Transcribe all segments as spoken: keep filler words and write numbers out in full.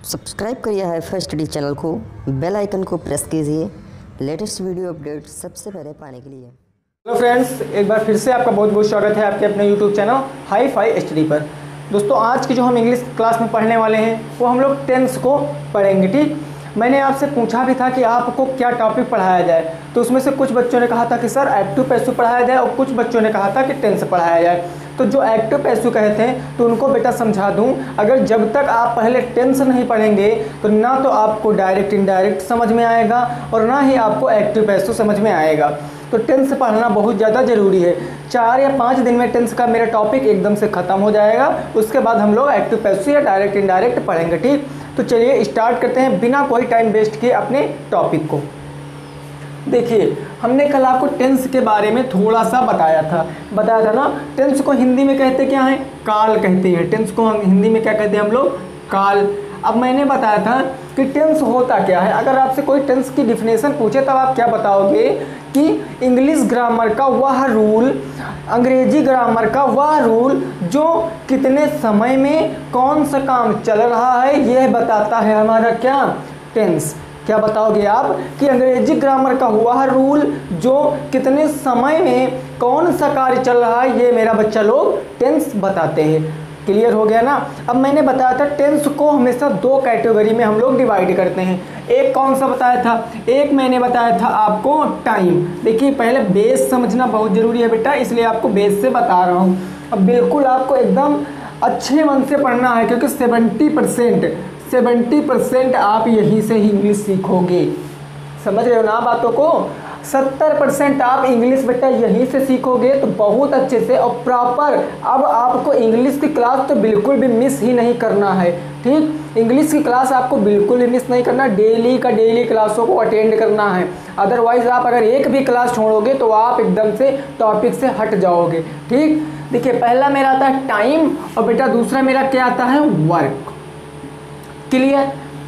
Subscribe करिए hi fi study channel को, bell icon को प्रेस कीजिए लेटेस्ट वीडियो अपडेट सबसे पहले पाने के लिए। हेलो फ्रेंड्स, एक बार फिर से आपका बहुत बहुत स्वागत है आपके अपने YouTube channel hi fi study पर। दोस्तों, आज की जो हम इंग्लिश क्लास में पढ़ने वाले हैं वो हम लोग टेंस को पढ़ेंगे। ठीक, मैंने आपसे पूछा भी था कि आपको क्या टॉपिक पढ़ाया जाए, तो उसमें से कुछ बच्चों ने कहा था कि सर एक्टिव पैसिव पढ़ाया जाए और कुछ बच्चों ने कहा था कि टेंस पढ़ाया जाए। तो जो एक्टिव पैसिव कहते हैं तो उनको बेटा समझा दूं, अगर जब तक आप पहले टेंस नहीं पढ़ेंगे तो ना तो आपको डायरेक्ट इनडायरेक्ट समझ में आएगा और ना ही आपको एक्टिव पैसिव समझ में आएगा। तो टेंस पढ़ना बहुत ज़्यादा ज़रूरी है। चार या पाँच दिन में टेंस का मेरा टॉपिक एकदम से ख़त्म हो जाएगा, उसके बाद हम लोग एक्टिव पैसिव या डायरेक्ट इनडायरेक्ट पढ़ेंगे। ठीक, तो चलिए स्टार्ट करते हैं बिना कोई टाइम वेस्ट किए अपने टॉपिक को। देखिए, हमने कल आपको टेंस के बारे में थोड़ा सा बताया था बताया था ना। टेंस को हिंदी में कहते क्या हैं? काल कहते हैं। टेंस को हम हिंदी में क्या कहते हैं हम लोग? काल। अब मैंने बताया था कि टेंस होता क्या है। अगर आपसे कोई टेंस की डिफिनेशन पूछे तब आप क्या बताओगे कि इंग्लिश ग्रामर का वह रूल, अंग्रेजी ग्रामर का वह रूल जो कितने समय में कौन सा काम चल रहा है यह बताता है हमारा क्या? टेंस। क्या बताओगे आप कि अंग्रेजी ग्रामर का हुआ रूल जो कितने समय में कौन सा कार्य चल रहा है ये मेरा बच्चा लोग टेंस बताते हैं। क्लियर हो गया ना। अब मैंने बताया था टेंस को हमेशा दो कैटेगरी में हम लोग डिवाइड करते हैं। एक कौन सा बताया था? एक मैंने बताया था आपको टाइम। देखिए, पहले बेस समझना बहुत ज़रूरी है बेटा, इसलिए आपको बेस से बता रहा हूँ। अब बिल्कुल आपको एकदम अच्छे मन से पढ़ना है क्योंकि सेवेंटी परसेंट सेवेंटी परसेंट आप यहीं से ही इंग्लिश सीखोगे। समझ रहे हो ना बातों को? सत्तर परसेंट आप इंग्लिश बेटा यहीं से सीखोगे तो बहुत अच्छे से और प्रॉपर। अब आपको इंग्लिश की क्लास तो बिल्कुल भी मिस ही नहीं करना है। ठीक, इंग्लिश की क्लास आपको बिल्कुल भी मिस नहीं करना, डेली का डेली क्लासों को अटेंड करना है। अदरवाइज आप अगर एक भी क्लास छोड़ोगे तो आप एकदम से टॉपिक से हट जाओगे। ठीक, देखिए, पहला मेरा आता है टाइम और बेटा दूसरा मेरा क्या आता है? वर्क। क्लियर?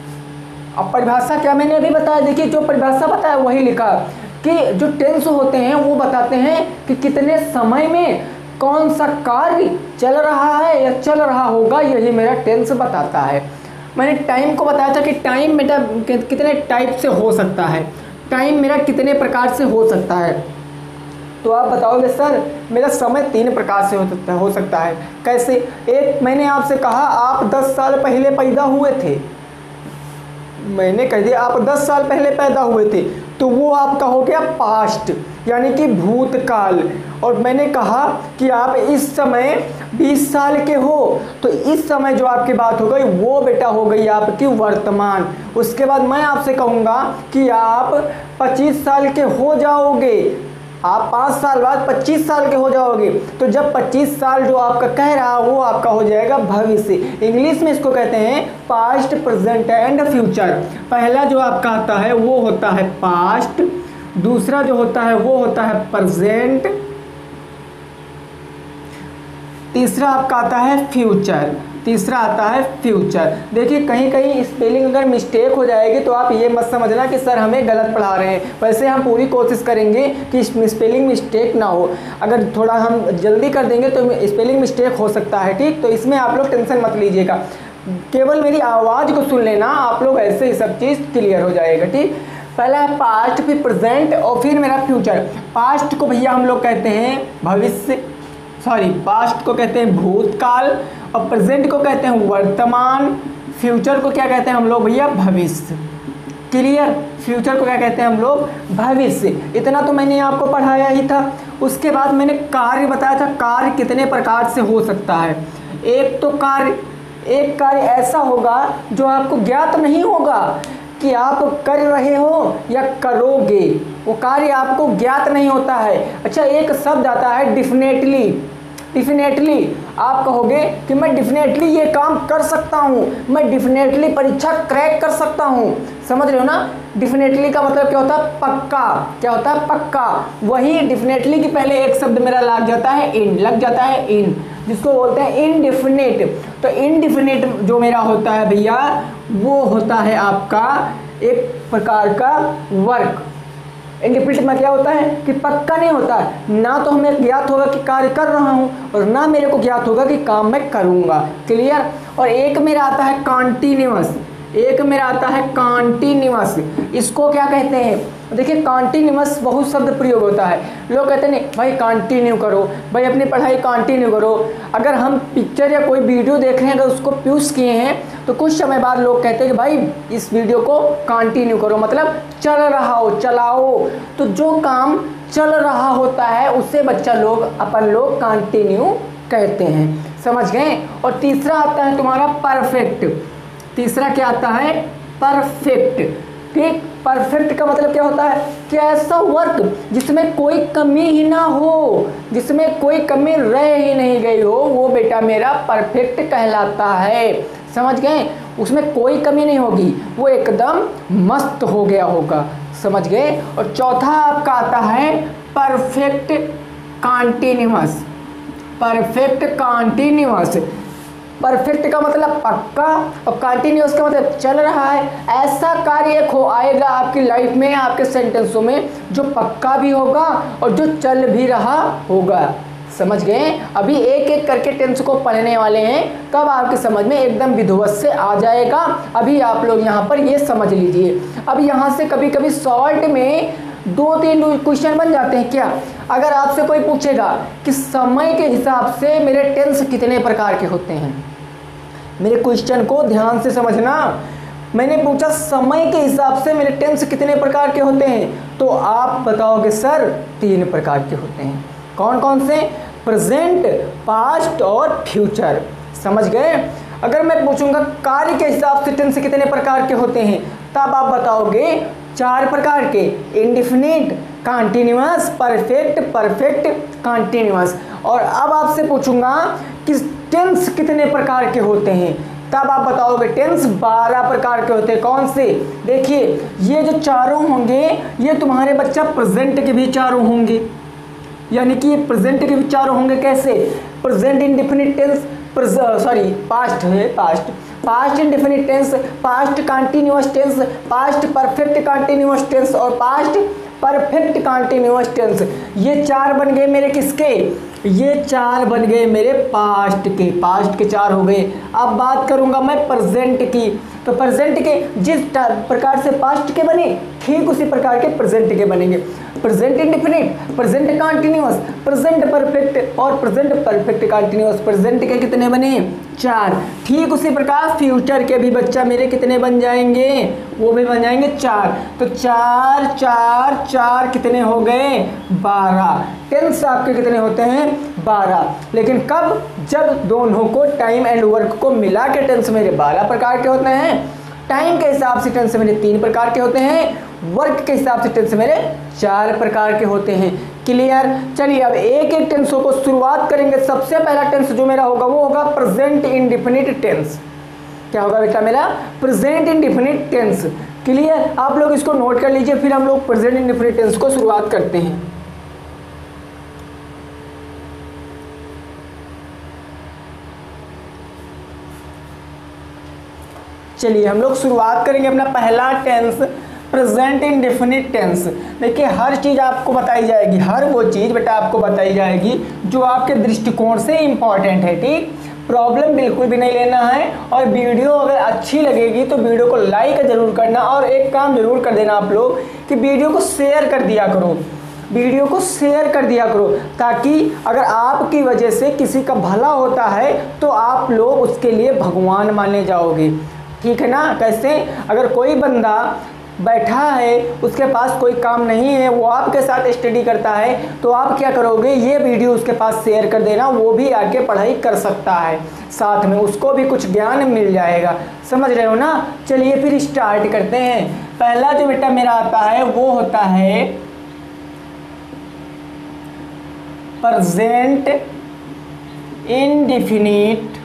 अब परिभाषा क्या मैंने अभी बताया, देखिए जो परिभाषा बताया वही लिखा कि जो टेंस होते हैं वो बताते हैं कि कितने समय में कौन सा कार्य चल रहा है या चल रहा होगा, यही मेरा टेंस बताता है। मैंने टाइम को बताया था कि टाइम मेरा कितने टाइप से हो सकता है, टाइम मेरा कितने प्रकार से हो सकता है। तो आप बताओगे सर मेरा समय तीन प्रकार से हो सकता हो सकता है। कैसे? एक, मैंने आपसे कहा आप दस साल पहले पैदा हुए थे, मैंने कह दिया आप दस साल पहले पैदा हुए थे, तो वो आपका हो गया पास्ट यानी कि भूतकाल। और मैंने कहा कि आप इस समय बीस साल के हो, तो इस समय जो आपकी बात हो गई वो बेटा हो गई आपकी वर्तमान। उसके बाद मैं आपसे कहूँगा कि आप पच्चीस साल के हो जाओगे, आप पाँच साल बाद पच्चीस साल के हो जाओगे, तो जब पच्चीस साल जो आपका कह रहा वो आपका हो जाएगा भविष्य। इंग्लिश में इसको कहते हैं पास्ट, प्रेजेंट एंड फ्यूचर। पहला जो आपका आता है वो होता है पास्ट, दूसरा जो होता है वो होता है प्रेजेंट, तीसरा आपका आता है फ्यूचर तीसरा आता है फ्यूचर। देखिए, कहीं कहीं स्पेलिंग अगर मिस्टेक हो जाएगी तो आप ये मत समझना कि सर हमें गलत पढ़ा रहे हैं। वैसे हम पूरी कोशिश करेंगे कि स्पेलिंग मिस्टेक ना हो। अगर थोड़ा हम जल्दी कर देंगे तो स्पेलिंग मिस्टेक हो सकता है। ठीक, तो इसमें आप लोग टेंशन मत लीजिएगा, केवल मेरी आवाज़ को सुन लेना, आप लोग ऐसे ही सब चीज़ क्लियर हो जाएगा। ठीक, पहला है पास्ट, फिर प्रेजेंट और फिर मेरा फ्यूचर। पास्ट को भैया हम लोग कहते हैं भविष्य, सॉरी पास्ट को कहते हैं भूतकाल और प्रेजेंट को कहते हैं वर्तमान, फ्यूचर को क्या कहते हैं हम लोग भैया? भविष्य। क्लियर? फ्यूचर को क्या कहते हैं हम लोग? भविष्य। इतना तो मैंने आपको पढ़ाया ही था। उसके बाद मैंने कार्य बताया था, कार्य कितने प्रकार से हो सकता है। एक तो कार्य एक कार्य ऐसा होगा जो आपको ज्ञात नहीं होगा कि आप कर रहे हो या करोगे, वो कार्य आपको ज्ञात नहीं होता है। अच्छा, एक शब्द आता है डिफिनेटली। डिफिनेटली आप कहोगे कि मैं डिफिनेटली ये काम कर सकता हूँ, मैं डिफिनेटली परीक्षा क्रैक कर सकता हूँ। समझ रहे हो ना? डिफिनेटली का मतलब क्या होता है? पक्का। क्या होता है? पक्का। वही डिफिनेटली के पहले एक शब्द मेरा लग जाता है इन, लग जाता है इन, जिसको बोलते हैं इनडिफिनिट। तो इनडिफिनिट जो मेरा होता है भैया वो होता है आपका एक प्रकार का वर्क। इंडिफिनिट में क्या होता है कि पक्का नहीं होता है, ना तो हमें ज्ञात होगा कि कार्य कर रहा हूँ और ना मेरे को ज्ञात होगा कि काम मैं करूँगा। क्लियर? और एक मेरा आता है कॉन्टिन्यूअस। एक मेरा आता है कॉन्टिन्यूअस। इसको क्या कहते हैं? देखिए कॉन्टिन्यूअस बहुत शब्द प्रयोग होता है। लोग कहते हैं नहीं भाई कंटिन्यू करो, भाई अपनी पढ़ाई कंटिन्यू करो। अगर हम पिक्चर या कोई वीडियो देख रहे हैं, अगर उसको प्यूज किए हैं, तो कुछ समय बाद लोग कहते हैं कि भाई इस वीडियो को कंटिन्यू करो, मतलब चल रहा हो, चलाओ। तो जो काम चल रहा होता है उसे बच्चा लोग अपन लोग कंटिन्यू कहते हैं, समझ गए। और तीसरा आता है तुम्हारा परफेक्ट। तीसरा क्या आता है? परफेक्ट। ठीक, परफेक्ट का मतलब क्या होता है कि ऐसा वर्क जिसमें कोई कमी ही ना हो, जिसमें कोई कमी रह ही नहीं गई हो, वो बेटा मेरा परफेक्ट कहलाता है, समझ गए। उसमें कोई कमी नहीं होगी, वो एकदम मस्त हो गया होगा, समझ गए। और चौथा आपका आता है perfect continuous. Perfect continuous, perfect का मतलब पक्का और कंटिन्यूअस का मतलब चल रहा है। ऐसा कार्य एक हो आएगा आपकी लाइफ में, आपके सेंटेंसों में, जो पक्का भी होगा और जो चल भी रहा होगा, समझ गए। अभी एक एक करके टेंस को पढ़ने वाले हैं, तब आपके समझ में एकदम विधिवत से आ जाएगा। अभी आप लोग यहाँ पर ये समझ लीजिए। अब यहाँ से कभी कभी शॉर्ट में दो तीन क्वेश्चन बन जाते हैं। क्या? अगर आपसे कोई पूछेगा कि समय के हिसाब से मेरे टेंस कितने प्रकार के होते हैं, मेरे क्वेश्चन को ध्यान से समझना। मैंने पूछा समय के हिसाब से मेरे टेंस कितने प्रकार के होते हैं, तो आप बताओगे सर तीन प्रकार के होते हैं। कौन कौन से? प्रेजेंट, पास्ट और फ्यूचर, समझ गए। अगर मैं पूछूंगा कार्य के हिसाब से टेंस कितने प्रकार के होते हैं, तब आप बताओगे चार प्रकार के, indefinite, continuous, perfect, perfect continuous. और अब आपसे पूछूंगा कि टेंस कितने प्रकार के होते हैं, तब आप बताओगे टेंस बारह प्रकार के होते हैं। कौन से? देखिए ये जो चारों होंगे ये तुम्हारे बच्चा प्रेजेंट के भी चारों होंगे, यानी कि ये प्रेजेंट के भी चारों होंगे। कैसे? Present indefinite tense, sorry past है, past past indefinite tense, past continuous tense, past perfect continuous tense और पास्ट परफेक्ट कंटीन्यूअस टेंस। ये चार बन गए मेरे किसके? ये चार बन गए मेरे पास्ट के। पास्ट के चार हो गए। अब बात करूंगा मैं प्रेजेंट की, तो प्रेजेंट के जिस प्रकार से पास्ट के बने, ठीक उसी प्रकार के प्रेजेंट के बनेंगे। Present indefinite, present continuous, present perfect और प्रेजेंट परफेक्ट कंटीन्यूअस। प्रेजेंट के कितने बने? चार। ठीक उसी प्रकार फ्यूचर के भी बच्चा मेरे कितने बन जाएंगे? वो भी बन जाएंगे चार। तो चार चार चार कितने हो गए? बारह। टेंस आपके कितने होते हैं? बारह। लेकिन कब? जब दोनों को टाइम एंड वर्क को मिला के टेंस मेरे बारह प्रकार के होते हैं। टाइम के हिसाब से टेंस मेरे तीन प्रकार के होते हैं, वर्क के हिसाब से टेंस मेरे चार प्रकार के होते हैं। क्लियर? चलिए अब एक एक टेंसों को शुरुआत करेंगे। सबसे पहला टेंस जो मेरा होगा वो होगा प्रेजेंट इंडेफिनिट टेंस। क्या होगा बेटा मेरा? Present indefinite tense. क्लियर? आप लोग इसको नोट कर लीजिए, फिर हम लोग प्रेजेंट इंडेफिनिट टेंस को शुरुआत करते हैं। चलिए हम लोग शुरुआत करेंगे अपना पहला टेंस प्रेजेंट इंडेफिनिट टेंस। देखिए हर चीज़ आपको बताई जाएगी, हर वो चीज़ बेटा आपको बताई जाएगी जो आपके दृष्टिकोण से इम्पॉर्टेंट है। ठीक, प्रॉब्लम बिल्कुल भी नहीं लेना है। और वीडियो अगर अच्छी लगेगी तो वीडियो को लाइक ज़रूर करना, और एक काम ज़रूर कर देना आप लोग कि वीडियो को शेयर कर दिया करो, वीडियो को शेयर कर दिया करो, ताकि अगर आपकी वजह से किसी का भला होता है तो आप लोग उसके लिए भगवान माने जाओगे। ठीक है ना? कैसे? अगर कोई बंदा बैठा है, उसके पास कोई काम नहीं है, वो आपके साथ स्टडी करता है, तो आप क्या करोगे? ये वीडियो उसके पास शेयर कर देना, वो भी आके पढ़ाई कर सकता है, साथ में उसको भी कुछ ज्ञान मिल जाएगा। समझ रहे हो ना? चलिए फिर स्टार्ट करते हैं। पहला जो बेटा मेरा आता है वो होता है present indefinite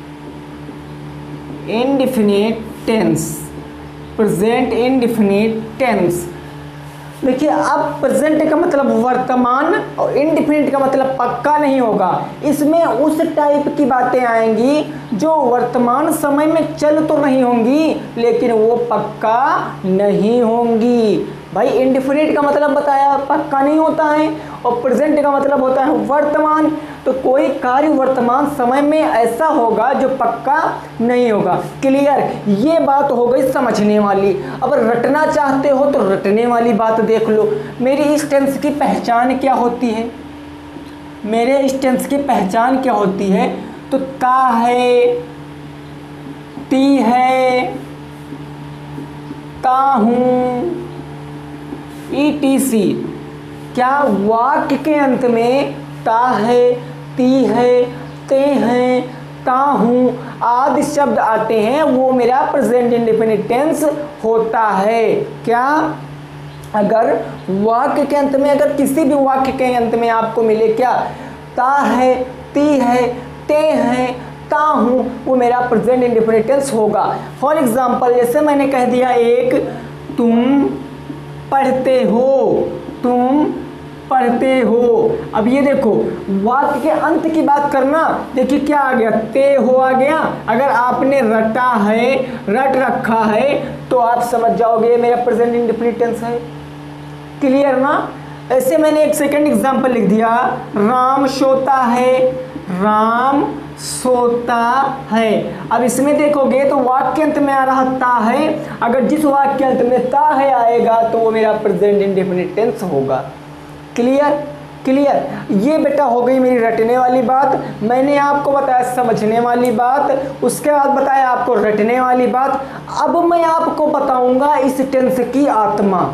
indefinite tense. Present indefinite tense. देखिए अब प्रेजेंट का मतलब वर्तमान और इंडेफिनिट का मतलब पक्का नहीं होगा। इसमें उस टाइप की बातें आएंगी जो वर्तमान समय में चल तो नहीं होंगी, लेकिन वो पक्का नहीं होंगी। भाई इंडेफिनिट का मतलब बताया पक्का नहीं होता है, और प्रेजेंट का मतलब होता है वर्तमान। तो कोई कार्य वर्तमान समय में ऐसा होगा जो पक्का नहीं होगा। क्लियर, ये बात हो गई समझने वाली। अब रटना चाहते हो तो रटने वाली बात देख लो। मेरी इस टेंस की पहचान क्या होती है, मेरे इस टेंस की पहचान क्या होती है, तो ता है, ती है, ता हूँ, ई टी सी। क्या वाक्य के अंत में ता है, ती है, ते हैं, ता हूँ आदि शब्द आते हैं, वो मेरा प्रेजेंट इंडेफिनिट टेंस होता है। क्या, अगर वाक्य के अंत में, अगर किसी भी वाक्य के अंत में आपको मिले क्या, ता है, ती है, ते हैं, ता हूँ, वो मेरा प्रेजेंट इंडेफिनिट टेंस होगा। फॉर एग्जाम्पल, जैसे मैंने कह दिया एक, तुम पढ़ते हो, तुम पढ़ते हो। अब ये देखो, वाक्य के अंत की बात करना, देखिए क्या आ गया, ते हो आ गया। अगर आपने रटा है, रट रखा है, तो आप समझ जाओगे मेरा प्रेजेंट इंडेफिनिट टेंस है। क्लियर ना। ऐसे मैंने एक सेकंड एग्जांपल लिख दिया, राम सोता है, राम सोता है। अब इसमें देखोगे तो वाक्य अंत में आ रहा ता है, अगर जिस वाक्य अंत में ता है आएगा तो वो मेरा प्रेजेंट इंडेफिनिट टेंस होगा। Clear, clear. ये बेटा हो गई मेरी रटने वाली बात, मैंने आपको बताया समझने वाली बात, उसके बाद बताया आपको रटने वाली बात। अब मैं आपको बताऊंगा इस टेंस की आत्मा।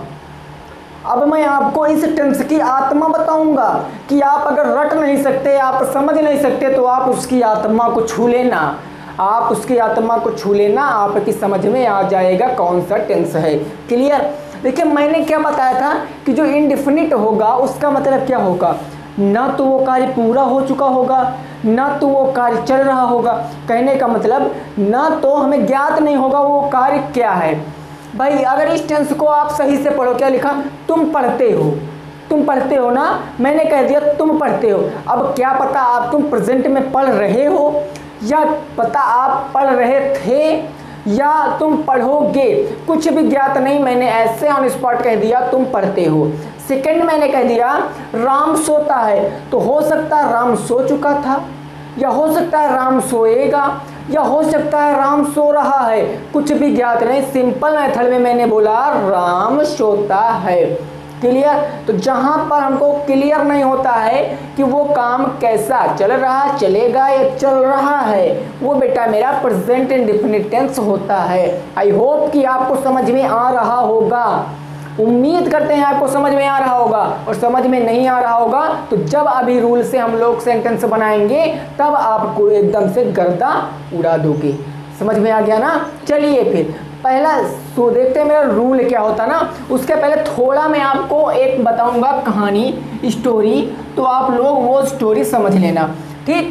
अब मैं आपको इस टेंस की आत्मा बताऊंगा कि आप अगर रट नहीं सकते, आप समझ नहीं सकते, तो आप उसकी आत्मा को छू लेना, आप उसकी आत्मा को छू लेना, आपकी समझ में आ जाएगा कौन सा टेंस है। क्लियर। देखिए मैंने क्या बताया था कि जो इनडिफिनिट होगा उसका मतलब क्या होगा, ना तो वो कार्य पूरा हो चुका होगा, ना तो वो कार्य चल रहा होगा। कहने का मतलब ना तो हमें ज्ञात नहीं होगा वो कार्य क्या है। भाई अगर इस टेंस को आप सही से पढ़ो, क्या लिखा, तुम पढ़ते हो, तुम पढ़ते हो ना, मैंने कह दिया तुम पढ़ते हो। अब क्या पता आप तुम प्रेजेंट में पढ़ रहे हो, या पता आप पढ़ रहे थे, या तुम पढ़ोगे, कुछ भी ज्ञात नहीं, मैंने ऐसे ऑन स्पॉट कह दिया तुम पढ़ते हो। सेकंड मैंने कह दिया राम सोता है, तो हो सकता है राम सो चुका था, या हो सकता है राम सोएगा, या हो सकता है राम सो रहा है, कुछ भी ज्ञात नहीं। सिंपल मेथड में मैंने बोला राम सोता है। क्लियर। तो जहां पर हमको क्लियर नहीं होता है कि वो काम कैसा चल रहा, चलेगा या चल रहा है, वो बेटा मेरा प्रेजेंट इंडेफिनिट टेंस होता है। आई होप कि आपको समझ में आ रहा होगा, उम्मीद करते हैं आपको समझ में आ रहा होगा। और समझ में नहीं आ रहा होगा तो जब अभी रूल से हम लोग सेंटेंस बनाएंगे तब आपको एकदम से गर्दा उड़ा दोगे। समझ में आ गया ना। चलिए फिर पहला तो देखते हैं मेरा रूल क्या होता ना। उसके पहले थोड़ा मैं आपको एक बताऊंगा कहानी, स्टोरी, तो आप लोग वो स्टोरी समझ लेना, ठीक।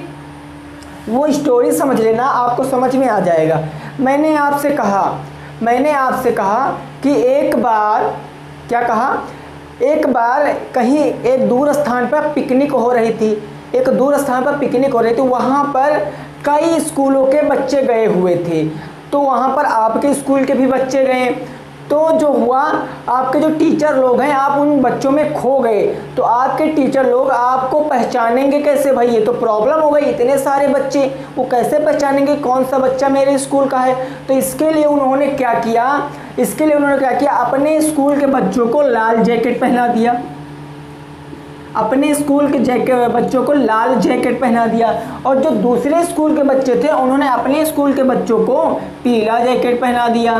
वो स्टोरी समझ लेना, आपको समझ में आ जाएगा। मैंने आपसे कहा मैंने आपसे कहा कि एक बार, क्या कहा, एक बार कहीं एक दूर स्थान पर पिकनिक हो रही थी, एक दूर स्थान पर पिकनिक हो रही थी, वहाँ पर कई स्कूलों के बच्चे गए हुए थे। तो वहाँ पर आपके स्कूल के भी बच्चे गए, तो जो हुआ आपके जो टीचर लोग हैं आप उन बच्चों में खो गए, तो आपके टीचर लोग आपको पहचानेंगे कैसे भाई, ये तो प्रॉब्लम हो गई, इतने सारे बच्चे, वो कैसे पहचानेंगे कौन सा बच्चा मेरे स्कूल का है। तो इसके लिए उन्होंने क्या किया इसके लिए उन्होंने क्या किया अपने स्कूल के बच्चों को लाल जैकेट पहना दिया, अपने स्कूल के जैकेट बच्चों को लाल जैकेट पहना दिया, और जो दूसरे स्कूल के बच्चे थे उन्होंने अपने स्कूल के बच्चों को पीला जैकेट पहना दिया।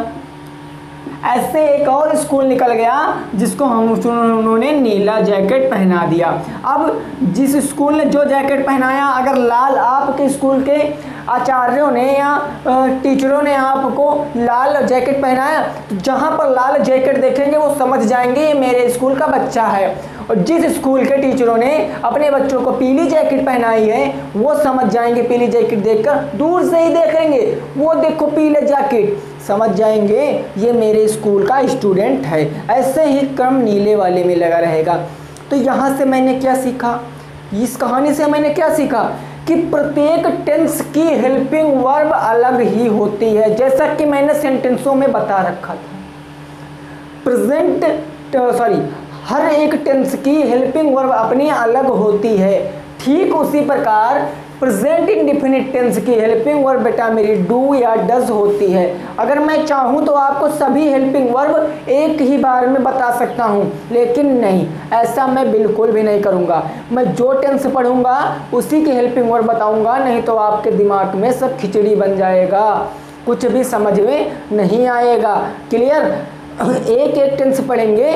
ऐसे एक और स्कूल निकल गया जिसको हम उन्होंने नीला जैकेट पहना दिया। अब जिस स्कूल ने जो जैकेट पहनाया, अगर लाल आपके स्कूल के आचार्यों ने या टीचरों ने आपको लाल जैकेट पहनाया, तो जहाँ पर लाल जैकेट देखेंगे वो समझ जाएंगे ये मेरे स्कूल का बच्चा है। और जिस स्कूल के टीचरों ने अपने बच्चों को पीली जैकेट पहनाई है वो समझ जाएंगे, पीली जैकेट देखकर दूर से ही देखेंगे, वो देखो पीले जैकेट, समझ जाएंगे ये मेरे स्कूल का स्टूडेंट है। ऐसे ही क्रम नीले वाले में लगा रहेगा। तो यहाँ से मैंने क्या सीखा, इस कहानी से मैंने क्या सीखा कि प्रत्येक टेंस की हेल्पिंग वर्ब अलग ही होती है, जैसा कि मैंने सेंटेंसों में बता रखा था। प्रेजेंट सॉरी हर एक टेंस की हेल्पिंग वर्ब अपनी अलग होती है, ठीक उसी प्रकार प्रेजेंट इंडेफिनिट टेंस की हेल्पिंग वर्ब बेटा मेरी डू या डज होती है। अगर मैं चाहूँ तो आपको सभी हेल्पिंग वर्ब एक ही बार में बता सकता हूँ, लेकिन नहीं, ऐसा मैं बिल्कुल भी नहीं करूँगा। मैं जो टेंस पढ़ूँगा उसी की हेल्पिंग वर्ब बताऊँगा, नहीं तो आपके दिमाग में सब खिचड़ी बन जाएगा, कुछ भी समझ में नहीं आएगा। क्लियर? एक एक टेंस पढ़ेंगे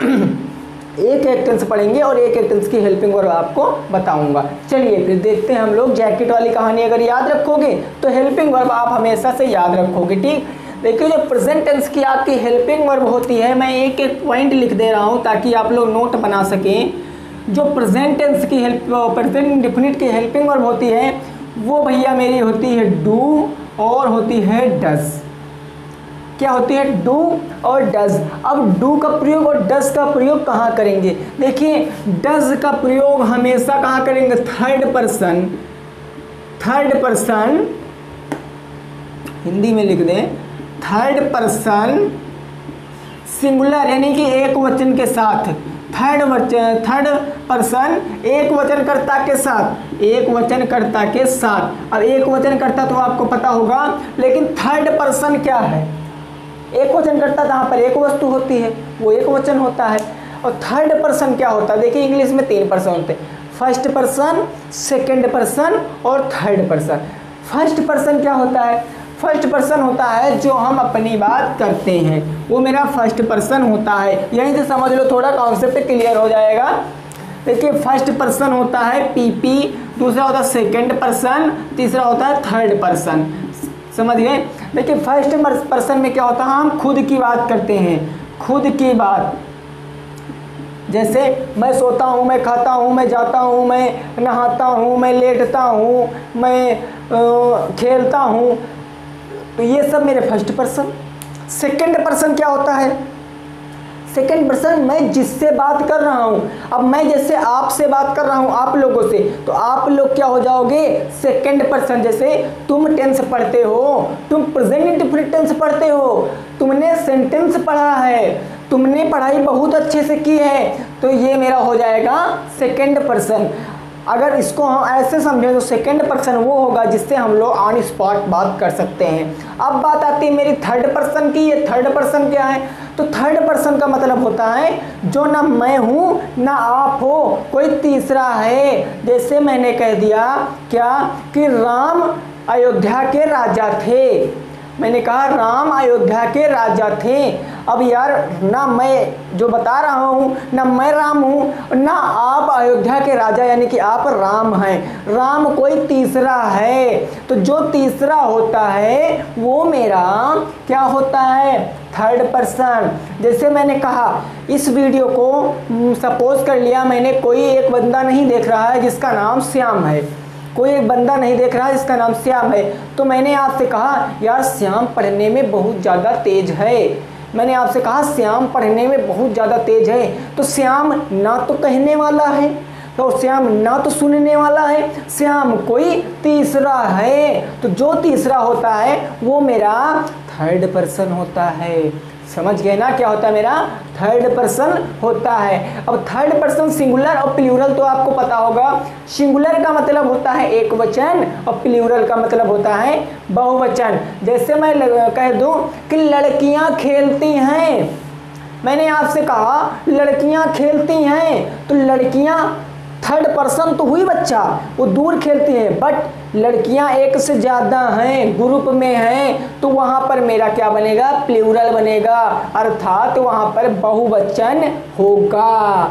एक एक टेंस पढ़ेंगे और एक एक टेंस की हेल्पिंग वर्ब आपको बताऊंगा। चलिए फिर देखते हैं हम लोग। जैकेट वाली कहानी अगर याद रखोगे तो हेल्पिंग वर्ब आप हमेशा से याद रखोगे। ठीक, देखिए जो प्रेजेंट टेंस की आपकी हेल्पिंग वर्ब होती है, मैं एक एक पॉइंट लिख दे रहा हूँ ताकि आप लोग नोट बना सकें। जो प्रेजेंट टेंस की हेल्प प्रेजेंट इंडेफिनिट की हेल्पिंग वर्ब होती है वो भैया मेरी होती है डू और होती है डज। क्या होती है? डू और डज। अब डू का प्रयोग और डज का प्रयोग कहाँ करेंगे? देखिए डज का प्रयोग हमेशा कहाँ करेंगे? Third person, third person Hindi में लिख दें, थर्ड पर्सन सिंगुलर यानी कि एक वचन के साथ। थर्ड वचन, थर्ड पर्सन एक वचनकर्ता के साथ, एक वचनकर्ता के साथ। अब एक वचनकर्ता तो आपको पता होगा, लेकिन थर्ड पर्सन क्या है? एक वचनकर्ता जहाँ पर एक वस्तु होती है वो एक वचन होता है, और थर्ड पर्सन क्या होता है? देखिए इंग्लिश में तीन पर्सन होते हैं, फर्स्ट पर्सन, सेकंड पर्सन और थर्ड पर्सन। फर्स्ट पर्सन क्या होता है? फर्स्ट पर्सन होता है जो हम अपनी बात करते हैं, वो मेरा फर्स्ट पर्सन होता है। यहीं से समझ लो, थोड़ा कॉन्सेप्ट क्लियर हो जाएगा। देखिए फर्स्ट पर्सन होता है पीपी, दूसरा होता है सेकंड पर्सन, तीसरा होता है थर्ड पर्सन। समझ गए? देखिए फर्स्ट पर्सन में क्या होता है? हम खुद की बात करते हैं, खुद की बात। जैसे मैं सोता हूँ, मैं खाता हूँ, मैं जाता हूँ, मैं नहाता हूँ, मैं लेटता हूँ, मैं आ, खेलता हूँ, तो ये सब मेरे फर्स्ट पर्सन। सेकंड पर्सन क्या होता है? सेकंड पर्सन मैं जिससे बात कर रहा हूँ। अब मैं जैसे आपसे बात कर रहा हूँ, आप लोगों से, तो आप लोग क्या हो जाओगे? Second person. जैसे तुम टेंस पढ़ते हो, तुम प्रेजेंट इंडेफिनिट टेंस पढ़ते हो, तुमने सेंटेंस पढ़ा है, तुमने पढ़ाई बहुत अच्छे से की है, तो ये मेरा हो जाएगा सेकंड पर्सन। अगर इसको हम ऐसे समझें तो सेकंड पर्सन वो होगा जिससे हम लोग ऑन स्पॉट बात कर सकते हैं। अब बात आती है मेरी थर्ड पर्सन की। ये थर्ड पर्सन क्या है? तो थर्ड पर्सन का मतलब होता है जो ना मैं हूँ ना आप हो, कोई तीसरा है। जैसे मैंने कह दिया क्या कि राम अयोध्या के राजा थे, मैंने कहा राम अयोध्या के राजा थे। अब यार ना मैं जो बता रहा हूँ, ना मैं राम हूँ, ना आप अयोध्या के राजा यानी कि आप राम हैं। राम कोई तीसरा है, तो जो तीसरा होता है वो मेरा क्या होता है? Third person. जैसे मैंने कहा इस वीडियो को सपोज कर लिया मैंने, कोई एक बंदा नहीं देख रहा है जिसका नाम श्याम है, कोई एक बंदा नहीं देख रहा है जिसका नाम श्याम है, तो मैंने आपसे कहा यार श्याम पढ़ने में बहुत ज़्यादा तेज है। मैंने आपसे कहा श्याम पढ़ने में बहुत ज़्यादा तेज है, तो श्याम ना तो कहने वाला है, तो श्याम ना तो सुनने वाला है, श्याम कोई तीसरा है। तो जो तीसरा होता है वो मेरा थर्ड पर्सन होता है। समझ गए ना? क्या होता है? मेरा थर्ड पर्सन होता है। अब थर्ड पर्सन सिंगुलर और प्लूरल तो आपको पता होगा। सिंगुलर का मतलब होता है एक वचन और प्लूरल का मतलब होता है बहुवचन। जैसे मैं कह दूं कि लड़कियां खेलती हैं, मैंने आपसे कहा लड़कियां खेलती हैं, तो लड़कियां थर्ड पर्सन तो हुई बच्चा, वो दूर खेलती हैं, बट लड़कियां एक से ज़्यादा हैं, ग्रुप में हैं, तो वहाँ पर मेरा क्या बनेगा? प्लूरल बनेगा, अर्थात तो वहाँ पर बहुवचन होगा।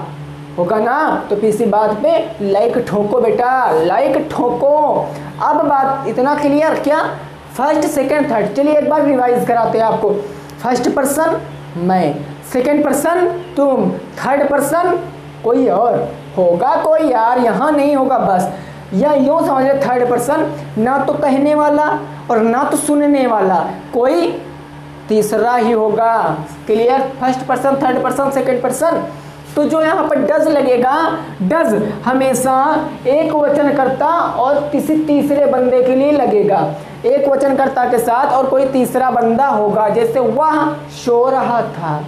होगा ना? तो किसी बात पे लाइक ठोको बेटा, लाइक ठोको। अब बात इतना क्लियर क्या? First second third. चलिए एक बार रिवाइज कराते हैं आपको। फर्स्ट पर्सन मैं, सेकंड पर्सन तुम, थर्ड पर्सन कोई और होगा, कोई यार यहाँ नहीं होगा बस। या यूँ समझ थर्ड पर्सन ना तो कहने वाला और ना तो सुनने वाला, कोई तीसरा ही होगा। Clear? First person, third person, second person. तो जो यहाँ पर डज लगेगा, डज हमेशा एक वचनकर्ता और किसी तीसरे बंदे के लिए लगेगा। एक वचनकर्ता के साथ और कोई तीसरा बंदा होगा, जैसे वह सो रहा था।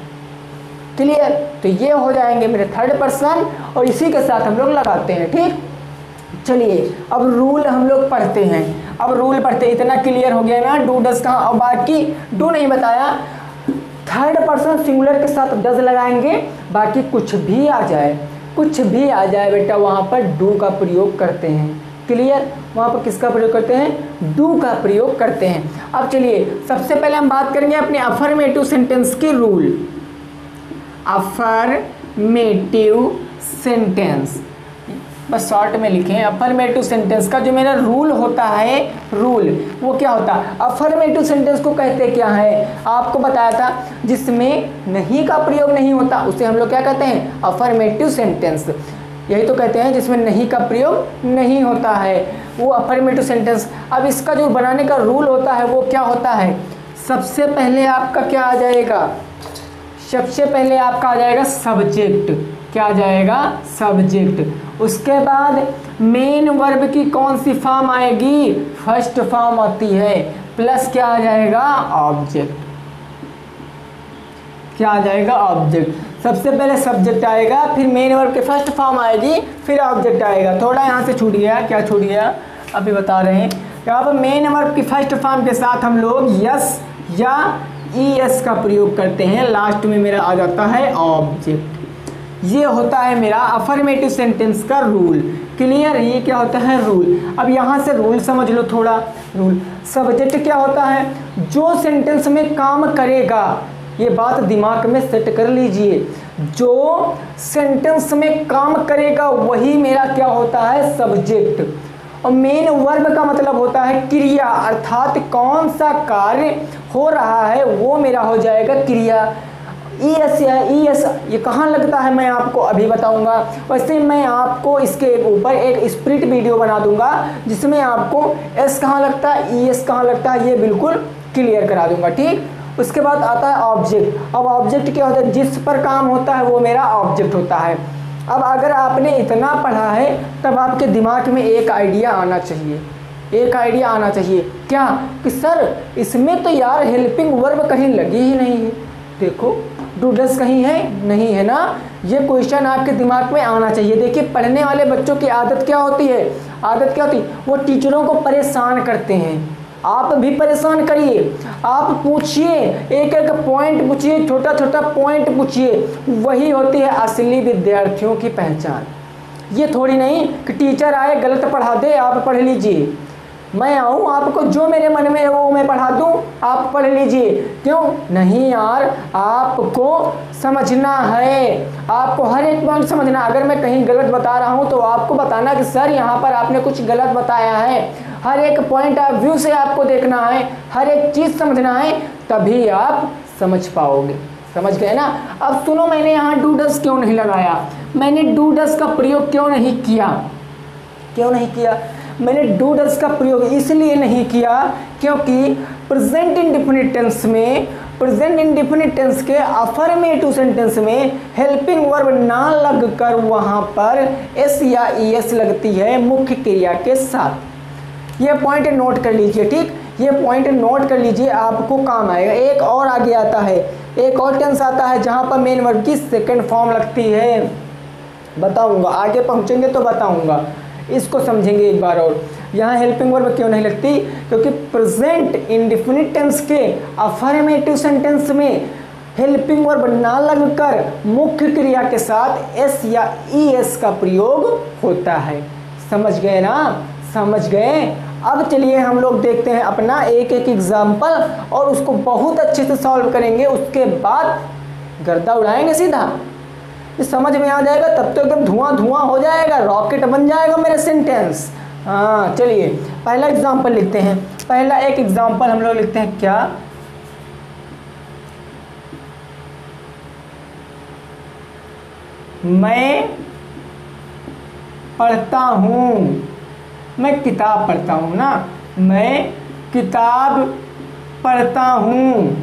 क्लियर? तो ये हो जाएंगे मेरे थर्ड पर्सन और इसी के साथ हम लोग लगाते हैं। ठीक, चलिए अब रूल हम लोग पढ़ते हैं। अब रूल पढ़ते, इतना क्लियर हो गया ना डू डज का। अब बाकी डू नहीं बताया, थर्ड पर्सन सिंगुलर के साथ डज लगाएंगे, बाकी कुछ भी आ जाए, कुछ भी आ जाए बेटा वहाँ पर डू का प्रयोग करते हैं। क्लियर, वहाँ पर किसका प्रयोग करते हैं? डू का प्रयोग करते हैं। अब चलिए सबसे पहले हम बात करेंगे अपने अफर्मेटिव सेंटेंस के रूल। अफर्मेटिव सेंटेंस, बस शॉर्ट में लिखें। अफर्मेटिव सेंटेंस का जो मेरा रूल होता है, रूल वो क्या होता है? अफर्मेटिव सेंटेंस को कहते क्या है? आपको बताया था, जिसमें नहीं का प्रयोग नहीं होता उसे हम लोग क्या कहते हैं? Affirmative sentence. यही तो कहते हैं जिसमें नहीं का प्रयोग नहीं होता है, वो अफर्मेटिव सेंटेंस। अब इसका जो बनाने का रूल होता है वो क्या होता है? सबसे पहले आपका क्या आ जाएगा? सबसे पहले आपका आ जाएगा सब्जेक्ट। क्या आ जाएगा? सब्जेक्ट। उसके बाद मेन वर्ब की कौन सी फॉर्म आएगी? फर्स्ट फॉर्म आती है, प्लस क्या आ जाएगा? ऑब्जेक्ट। क्या आ जाएगा? ऑब्जेक्ट। सबसे पहले सब्जेक्ट आएगा, फिर मेन वर्ब के फर्स्ट फॉर्म आएगी, फिर ऑब्जेक्ट आएगा। थोड़ा यहाँ से छूट गया, क्या छूट गया अभी बता रहे हैं। यहाँ पर मेन वर्ब की फर्स्ट फॉर्म के साथ हम लोग यस या ई एस का प्रयोग करते हैं, लास्ट में मेरा आ जाता है ऑब्जेक्ट। ये होता है मेरा अफर्मेटिव सेंटेंस का रूल। क्लियर, ये क्या होता है? रूल। अब यहाँ से रूल समझ लो थोड़ा। रूल, सब्जेक्ट क्या होता है? जो सेंटेंस में काम करेगा, ये बात दिमाग में सेट कर लीजिए, जो सेंटेंस में काम करेगा वही मेरा क्या होता है? सब्जेक्ट। और मेन वर्ब का मतलब होता है क्रिया, अर्थात कौन सा कार्य हो रहा है वो मेरा हो जाएगा क्रिया। ई एस या ई एस ये कहाँ लगता है मैं आपको अभी बताऊंगा। वैसे मैं आपको इसके ऊपर एक स्प्लिट वीडियो बना दूंगा जिसमें आपको एस कहाँ लगता है, ई एस कहाँ लगता है, ये बिल्कुल क्लियर करा दूंगा। ठीक, उसके बाद आता है ऑब्जेक्ट। अब ऑब्जेक्ट क्या होता है? जिस पर काम होता है वो मेरा ऑब्जेक्ट होता है। अब अगर आपने इतना पढ़ा है तब आपके दिमाग में एक आइडिया आना चाहिए, एक आइडिया आना चाहिए। क्या कि सर इसमें तो यार हेल्पिंग वर्ब कहीं लगी ही नहीं है। देखो डू डज कहीं है, नहीं है ना। ये क्वेश्चन आपके दिमाग में आना चाहिए। देखिए पढ़ने वाले बच्चों की आदत क्या होती है? आदत क्या होती है? वो टीचरों को परेशान करते हैं। आप भी परेशान करिए, आप पूछिए, एक एक पॉइंट पूछिए, छोटा छोटा पॉइंट पूछिए, वही होती है असली विद्यार्थियों की पहचान। ये थोड़ी नहीं कि टीचर आए गलत पढ़ा दे आप पढ़ लीजिए, मैं आऊँ आपको जो मेरे मन में है वो मैं पढ़ा दूँ आप पढ़ लीजिए। क्यों नहीं यार, आपको समझना है, आपको हर एक पॉइंट समझना। अगर मैं कहीं गलत बता रहा हूँ तो आपको बताना कि सर यहाँ पर आपने कुछ गलत बताया है। हर एक पॉइंट ऑफ व्यू से आपको देखना है, हर एक चीज़ समझना है, तभी आप समझ पाओगे। समझ गए ना। अब सुनो, मैंने यहाँ डू डज क्यों नहीं लगाया, मैंने डू डज का प्रयोग क्यों नहीं किया, क्यों नहीं किया मैंने डू डज का प्रयोग इसलिए नहीं किया क्योंकि प्रेजेंट इंडेफिनिट टेंस में, प्रेजेंट इंडेफिनिट टेंस के अफर्मेटिव सेंटेंस में हेल्पिंग वर्ब ना लगकर वहाँ पर एस या ई एस लगती है मुख्य क्रिया के साथ। ये पॉइंट नोट कर लीजिए। ठीक, ये पॉइंट नोट कर लीजिए, आपको काम आएगा। एक और आगे आता है, एक और टेंस आता है जहाँ पर मेन वर्ब की सेकेंड फॉर्म लगती है। बताऊँगा, आगे पहुँचेंगे तो बताऊँगा, इसको समझेंगे एक बार और। यहाँ हेल्पिंग वर्ब क्यों नहीं लगती? क्योंकि प्रेजेंट इंडेफिनिट टेंस के अफर्मेटिव सेंटेंस में हेल्पिंग वर्ब ना लगकर मुख्य क्रिया के साथ एस या ई एस का प्रयोग होता है। समझ गए ना, समझ गए। अब चलिए हम लोग देखते हैं अपना एक एक एग्जाम्पल और उसको बहुत अच्छे से सॉल्व करेंगे। उसके बाद गर्दा उड़ाएंगे सीधा, समझ में आ जाएगा, तब तो एकदम धुआं धुआं हो जाएगा, रॉकेट बन जाएगा मेरा सेंटेंस। हाँ चलिए पहला एग्जांपल लिखते हैं। पहला एक एग्जांपल हम लोग लिखते हैं, क्या मैं पढ़ता हूँ, मैं किताब पढ़ता हूँ ना, मैं किताब पढ़ता हूँ,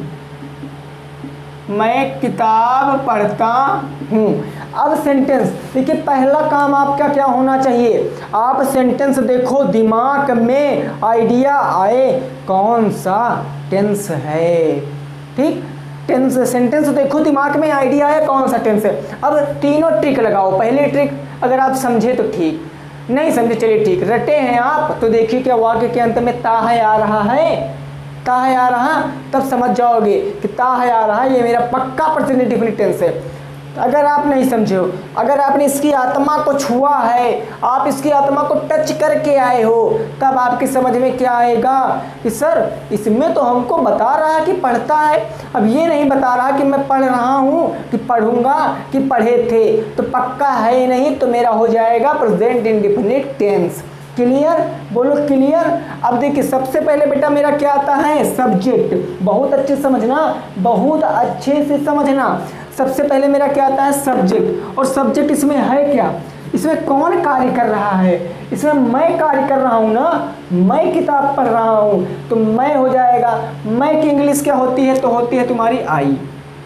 मैं किताब पढ़ता हूँ। अब सेंटेंस देखिए, पहला काम आपका क्या होना चाहिए, आप सेंटेंस देखो, दिमाग में आइडिया आए कौन सा टेंस है। ठीक, टेंस सेंटेंस देखो, दिमाग में आइडिया आए कौन सा टेंस है। अब तीनों ट्रिक लगाओ। पहली ट्रिक अगर आप समझे तो ठीक, नहीं समझे, चलिए ठीक, रटे हैं आप तो देखिए क्या वाक्य के अंत में ता है आ रहा है, ता है आ रहा, तब समझ जाओगे कि ता है आ रहा ये मेरा पक्का प्रेजेंट इंडेफिनिट टेंस है। अगर आप नहीं समझे हो, अगर आपने इसकी आत्मा को छुआ है, आप इसकी आत्मा को टच करके आए हो, तब आपकी समझ में क्या आएगा कि सर इसमें तो हमको बता रहा है कि पढ़ता है, अब ये नहीं बता रहा कि मैं पढ़ रहा हूँ कि पढ़ूंगा कि पढ़े थे, तो पक्का है ही नहीं, तो मेरा हो जाएगा प्रेजेंट इंडेफिनिट टेंस। क्लियर, बोलो क्लियर। अब देखिए सबसे पहले बेटा मेरा क्या आता है, सब्जेक्ट। बहुत अच्छे समझना, बहुत अच्छे से समझना। सबसे पहले मेरा क्या आता है, सब्जेक्ट। और सब्जेक्ट इसमें है क्या, इसमें कौन कार्य कर रहा है, इसमें मैं कार्य कर रहा हूँ ना, मैं किताब पढ़ रहा हूँ, तो मैं हो जाएगा। मैं की इंग्लिश क्या होती है, तो होती है तुम्हारी आई।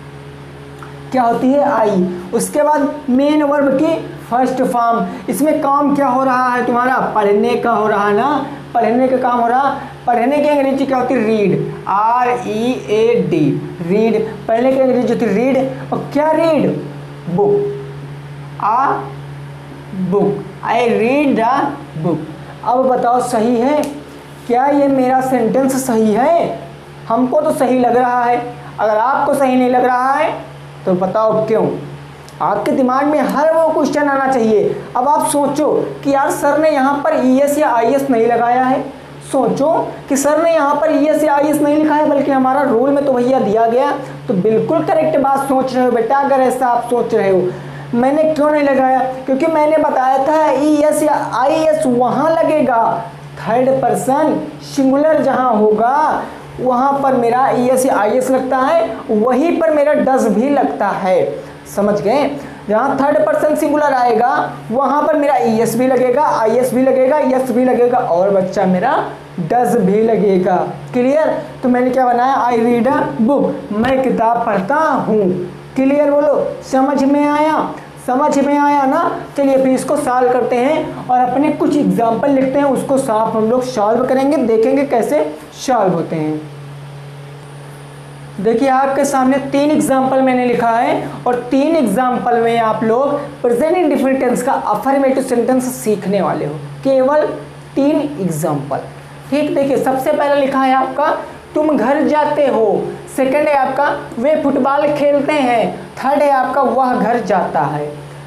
क्या होती है, आई। उसके बाद मेन वर्ब की फर्स्ट फॉर्म। इसमें काम क्या हो रहा है तुम्हारा, पढ़ने का हो रहा है ना, पढ़ने का काम हो रहा। पढ़ने की अंग्रेजी क्या होती है, read, R E A D, read. पढ़ने की अंग्रेजी होती है रीड। और क्या read, book, a book, I read the book. अब बताओ सही है क्या, ये मेरा सेंटेंस सही है, हमको तो सही लग रहा है। अगर आपको सही नहीं लग रहा है तो बताओ क्यों। आपके दिमाग में हर वो क्वेश्चन आना चाहिए। अब आप सोचो कि यार सर ने यहाँ पर ई एस या आई एस नहीं लगाया है, सोचो कि सर ने यहाँ पर ई एस या आई एस नहीं लिखा है, बल्कि हमारा रूल में तो भैया दिया गया। तो बिल्कुल करेक्ट बात सोच रहे हो बेटा। अगर ऐसा आप सोच रहे हो, मैंने क्यों नहीं लगाया, क्योंकि मैंने बताया था ई एस या आई एस वहाँ लगेगा, थर्ड पर्सन सिंगुलर जहाँ होगा वहाँ पर मेरा ई एस या आई एस लगता है, वहीं पर मेरा डज भी लगता है। समझ गए, जहाँ थर्ड पर्सन सिंगुलर आएगा वहाँ पर मेरा ई एस भी लगेगा, आई एस भी लगेगा, यस भी लगेगा, और बच्चा मेरा डज भी लगेगा। क्लियर। तो मैंने क्या बनाया, आई रीड अ बुक, मैं किताब पढ़ता हूँ। क्लियर, बोलो समझ में आया, समझ में आया ना। चलिए फिर इसको सॉल्व करते हैं और अपने कुछ एग्जाम्पल लिखते हैं, उसको साफ हम लोग सॉल्व करेंगे, देखेंगे कैसे सॉल्व होते हैं। देखिए आपके सामने तीन एग्जाम्पल मैंने लिखा है और तीन एग्जाम्पल में आप लोग प्रेजेंट इंडेफिनिट टेंस का अफर्मेटिव सेंटेंस सीखने वाले हो, केवल तीन एग्जाम्पल। ठीक, देखिए सबसे पहले लिखा है आपका तुम घर जाते हो, सेकंड है आपका वे फुटबॉल खेलते हैं, थर्ड है आपका वह घर जाता है।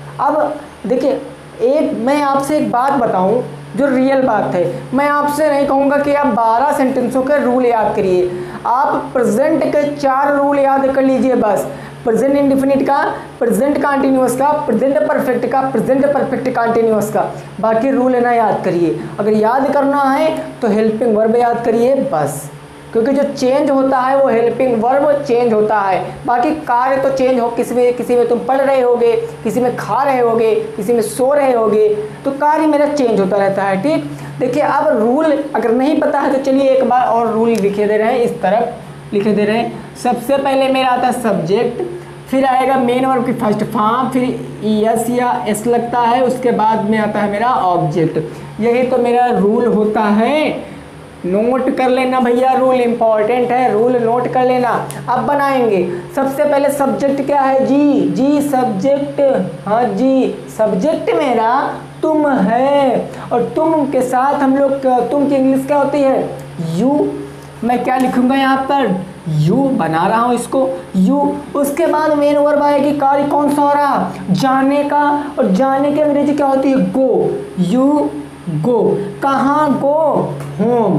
अब देखिए एक मैं आपसे एक बात बताऊं जो रियल बात है, मैं आपसे नहीं कहूँगा कि आप बारह सेंटेंसों के रूल याद करिए, आप प्रेजेंट के चार रूल याद कर लीजिए बस। प्रेजेंट इंडेफिनिट का, प्रेजेंट कंटीन्यूअस का, प्रेजेंट परफेक्ट का, प्रेजेंट परफेक्ट कंटीन्यूअस का, बाकी रूल है ना याद करिए। अगर याद करना है तो हेल्पिंग वर्ब याद करिए बस, क्योंकि जो चेंज होता है वो हेल्पिंग वर्ब चेंज होता है, बाकी कार्य तो चेंज हो, किसी में किसी में तुम पढ़ रहे होगे, किसी में खा रहे होगे, किसी में सो रहे होगे, तो कार्य मेरा चेंज होता रहता है। ठीक, देखिए अब रूल अगर नहीं पता है तो चलिए एक बार और रूल लिखे दे रहे हैं, इस तरफ लिखे दे रहे हैं। सबसे पहले मेरा आता है सब्जेक्ट, फिर आएगा मेन वर्ब की फर्स्ट फॉर्म, फिर यस या एस लगता है, उसके बाद में आता है मेरा ऑब्जेक्ट। यही तो मेरा रूल होता है, नोट कर लेना भैया, रूल इंपॉर्टेंट है, रूल नोट कर लेना। अब बनाएंगे, सबसे पहले सब्जेक्ट क्या है, जी, जी सब्जेक्ट, हाँ जी सब्जेक्ट मेरा तुम है, और तुम के साथ हम लोग तुम की इंग्लिश क्या होती है, यू। मैं क्या लिखूंगा यहाँ पर, यू बना रहा हूँ इसको, यू। उसके बाद मेन वर्ब आएगी, कार्य कौन सा हो रहा, जाने का, और जाने की अंग्रेजी क्या होती है, गो, यू गो। कहाँ गो, होम,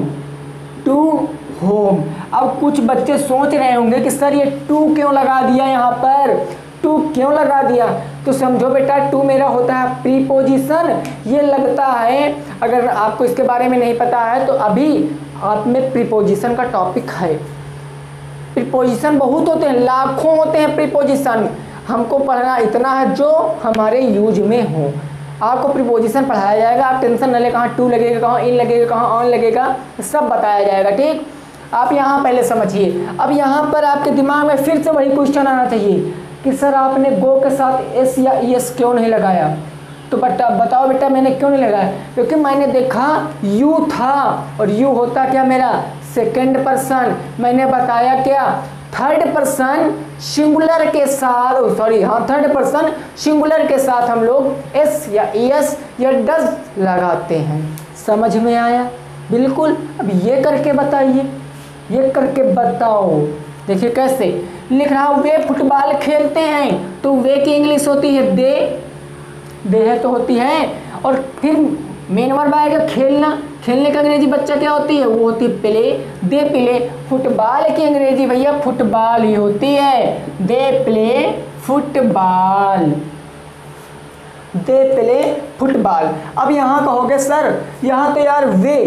टू होम। अब कुछ बच्चे सोच रहे होंगे कि सर ये टू क्यों लगा दिया, यहाँ पर टू क्यों लगा दिया, तो समझो बेटा टू मेरा होता है प्रीपोजिशन। ये लगता है, अगर आपको इसके बारे में नहीं पता है तो अभी आप में प्रीपोजिशन का टॉपिक है। प्रीपोजिशन बहुत होते हैं, लाखों होते हैं प्रीपोजिशन, हमको पढ़ना इतना है जो हमारे यूज में हो। आपको प्रीपोजिशन पढ़ाया जाएगा, आप टेंशन न ले, कहाँ टू लगेगा, कहाँ इन लगेगा, कहाँ ऑन लगेगा, सब बताया जाएगा। ठीक, आप यहाँ पहले समझिए। अब यहाँ पर आपके दिमाग में फिर से वही क्वेश्चन आना चाहिए कि सर आपने गो के साथ एस या एस क्यों नहीं लगाया, तो बेटा बताओ बेटा मैंने क्यों नहीं लगाया, क्योंकि मैंने देखा यू था, और यू होता क्या मेरा सेकेंड पर्सन। मैंने बताया क्या, थर्ड पर्सन सिंगुलर के साथ, सॉरी हाँ थर्ड पर्सन सिंगुलर के साथ हम लोग एस या एस या डज लगाते हैं। समझ में आया? बिल्कुल। अब ये करके बताइए, ये करके बताओ। देखिए कैसे लिख रहा हूँ, वे फुटबॉल खेलते हैं तो वे की इंग्लिश होती है दे, दे है तो होती है, और फिर मेन वर्ब आएगा खेलना, खेलने का अंग्रेजी बच्चा क्या होती है, वो होती है प्ले, दे प्ले। फुटबॉल की अंग्रेजी भैया फुटबॉल ही होती है, they play football, they play football. अब यहाँ कहोगे सर यहाँ तो यार वे,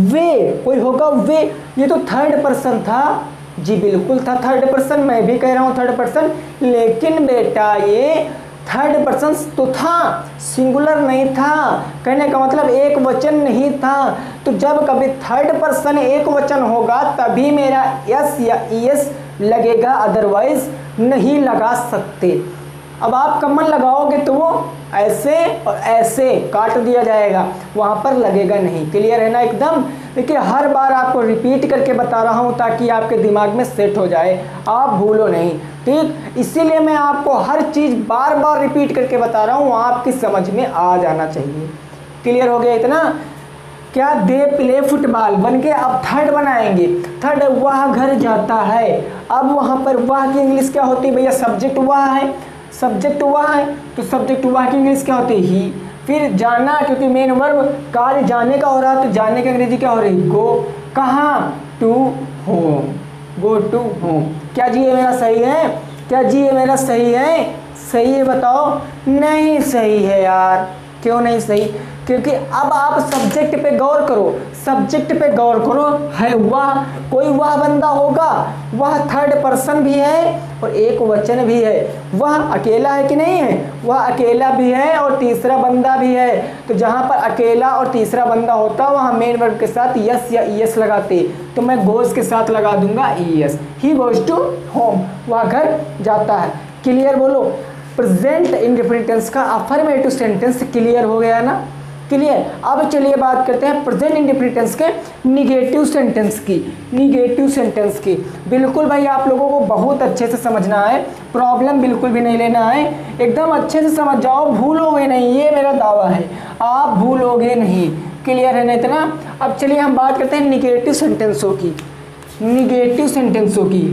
वे कोई होगा वे, ये तो थर्ड पर्सन था। जी बिल्कुल था थर्ड पर्सन, मैं भी कह रहा हूँ थर्ड पर्सन, लेकिन बेटा ये थर्ड पर्सन तो था, सिंगुलर नहीं था। कहने का मतलब एक वचन नहीं था। तो जब कभी थर्ड पर्सन एक वचन होगा तभी मेरा यस या ईएस लगेगा, अदरवाइज नहीं लगा सकते। अब आप कमन लगाओगे तो वो ऐसे और ऐसे काट दिया जाएगा, वहाँ पर लगेगा नहीं। क्लियर है ना एकदम? देखिए हर बार आपको रिपीट करके बता रहा हूँ ताकि आपके दिमाग में सेट हो जाए, आप भूलो नहीं, ठीक। इसीलिए मैं आपको हर चीज़ बार बार रिपीट करके बता रहा हूँ, आपकी समझ में आ जाना चाहिए। क्लियर हो गया इतना? क्या दे प्ले फुटबॉल बन के अब थर्ड बनाएंगे। थर्ड वह घर जाता है, अब वहाँ पर वह की इंग्लिश क्या होती है भैया, सब्जेक्ट वह है, सब्जेक्ट वह है तो सब्जेक्ट वह की इंग्लिश क्या होती है ही। फिर जाना, क्योंकि मेन वर्ब कार्य जाने का हो रहा तो जाने की अंग्रेजी क्या हो रही, गो। कहाँ? To home, go to home. क्या जी ये मेरा सही है? क्या जी ये मेरा सही है? सही है बताओ? नहीं सही है यार। क्यों नहीं सही? क्योंकि अब आप सब्जेक्ट पे गौर करो, सब्जेक्ट पे गौर करो, है वह, कोई वह बंदा होगा, वह थर्ड पर्सन भी है और एक वचन भी है। वह अकेला है कि नहीं है? वह अकेला भी है और तीसरा बंदा भी है। तो जहाँ पर अकेला और तीसरा बंदा होता वहाँ मेन वर्ब के साथ यस या ईएस लगाते, तो मैं गोज के साथ लगा दूंगा ES. He goes to home, वह घर जाता है। क्लियर बोलो? प्रेजेंट इंडेफिनिट टेंस का अफर्मेटिव सेंटेंस क्लियर हो गया ना? क्लियर। अब चलिए बात करते हैं प्रेजेंट इंडेफिनिट टेंस के निगेटिव सेंटेंस की, निगेटिव सेंटेंस की। बिल्कुल भाई आप लोगों को बहुत अच्छे से समझना है, प्रॉब्लम बिल्कुल भी नहीं लेना है, एकदम अच्छे से समझ जाओ, भूलोगे नहीं, ये मेरा दावा है, आप भूलोगे नहीं। क्लियर है ना इतना? अब चलिए हम बात करते हैं निगेटिव सेंटेंसों की, निगेटिव सेंटेंसों की।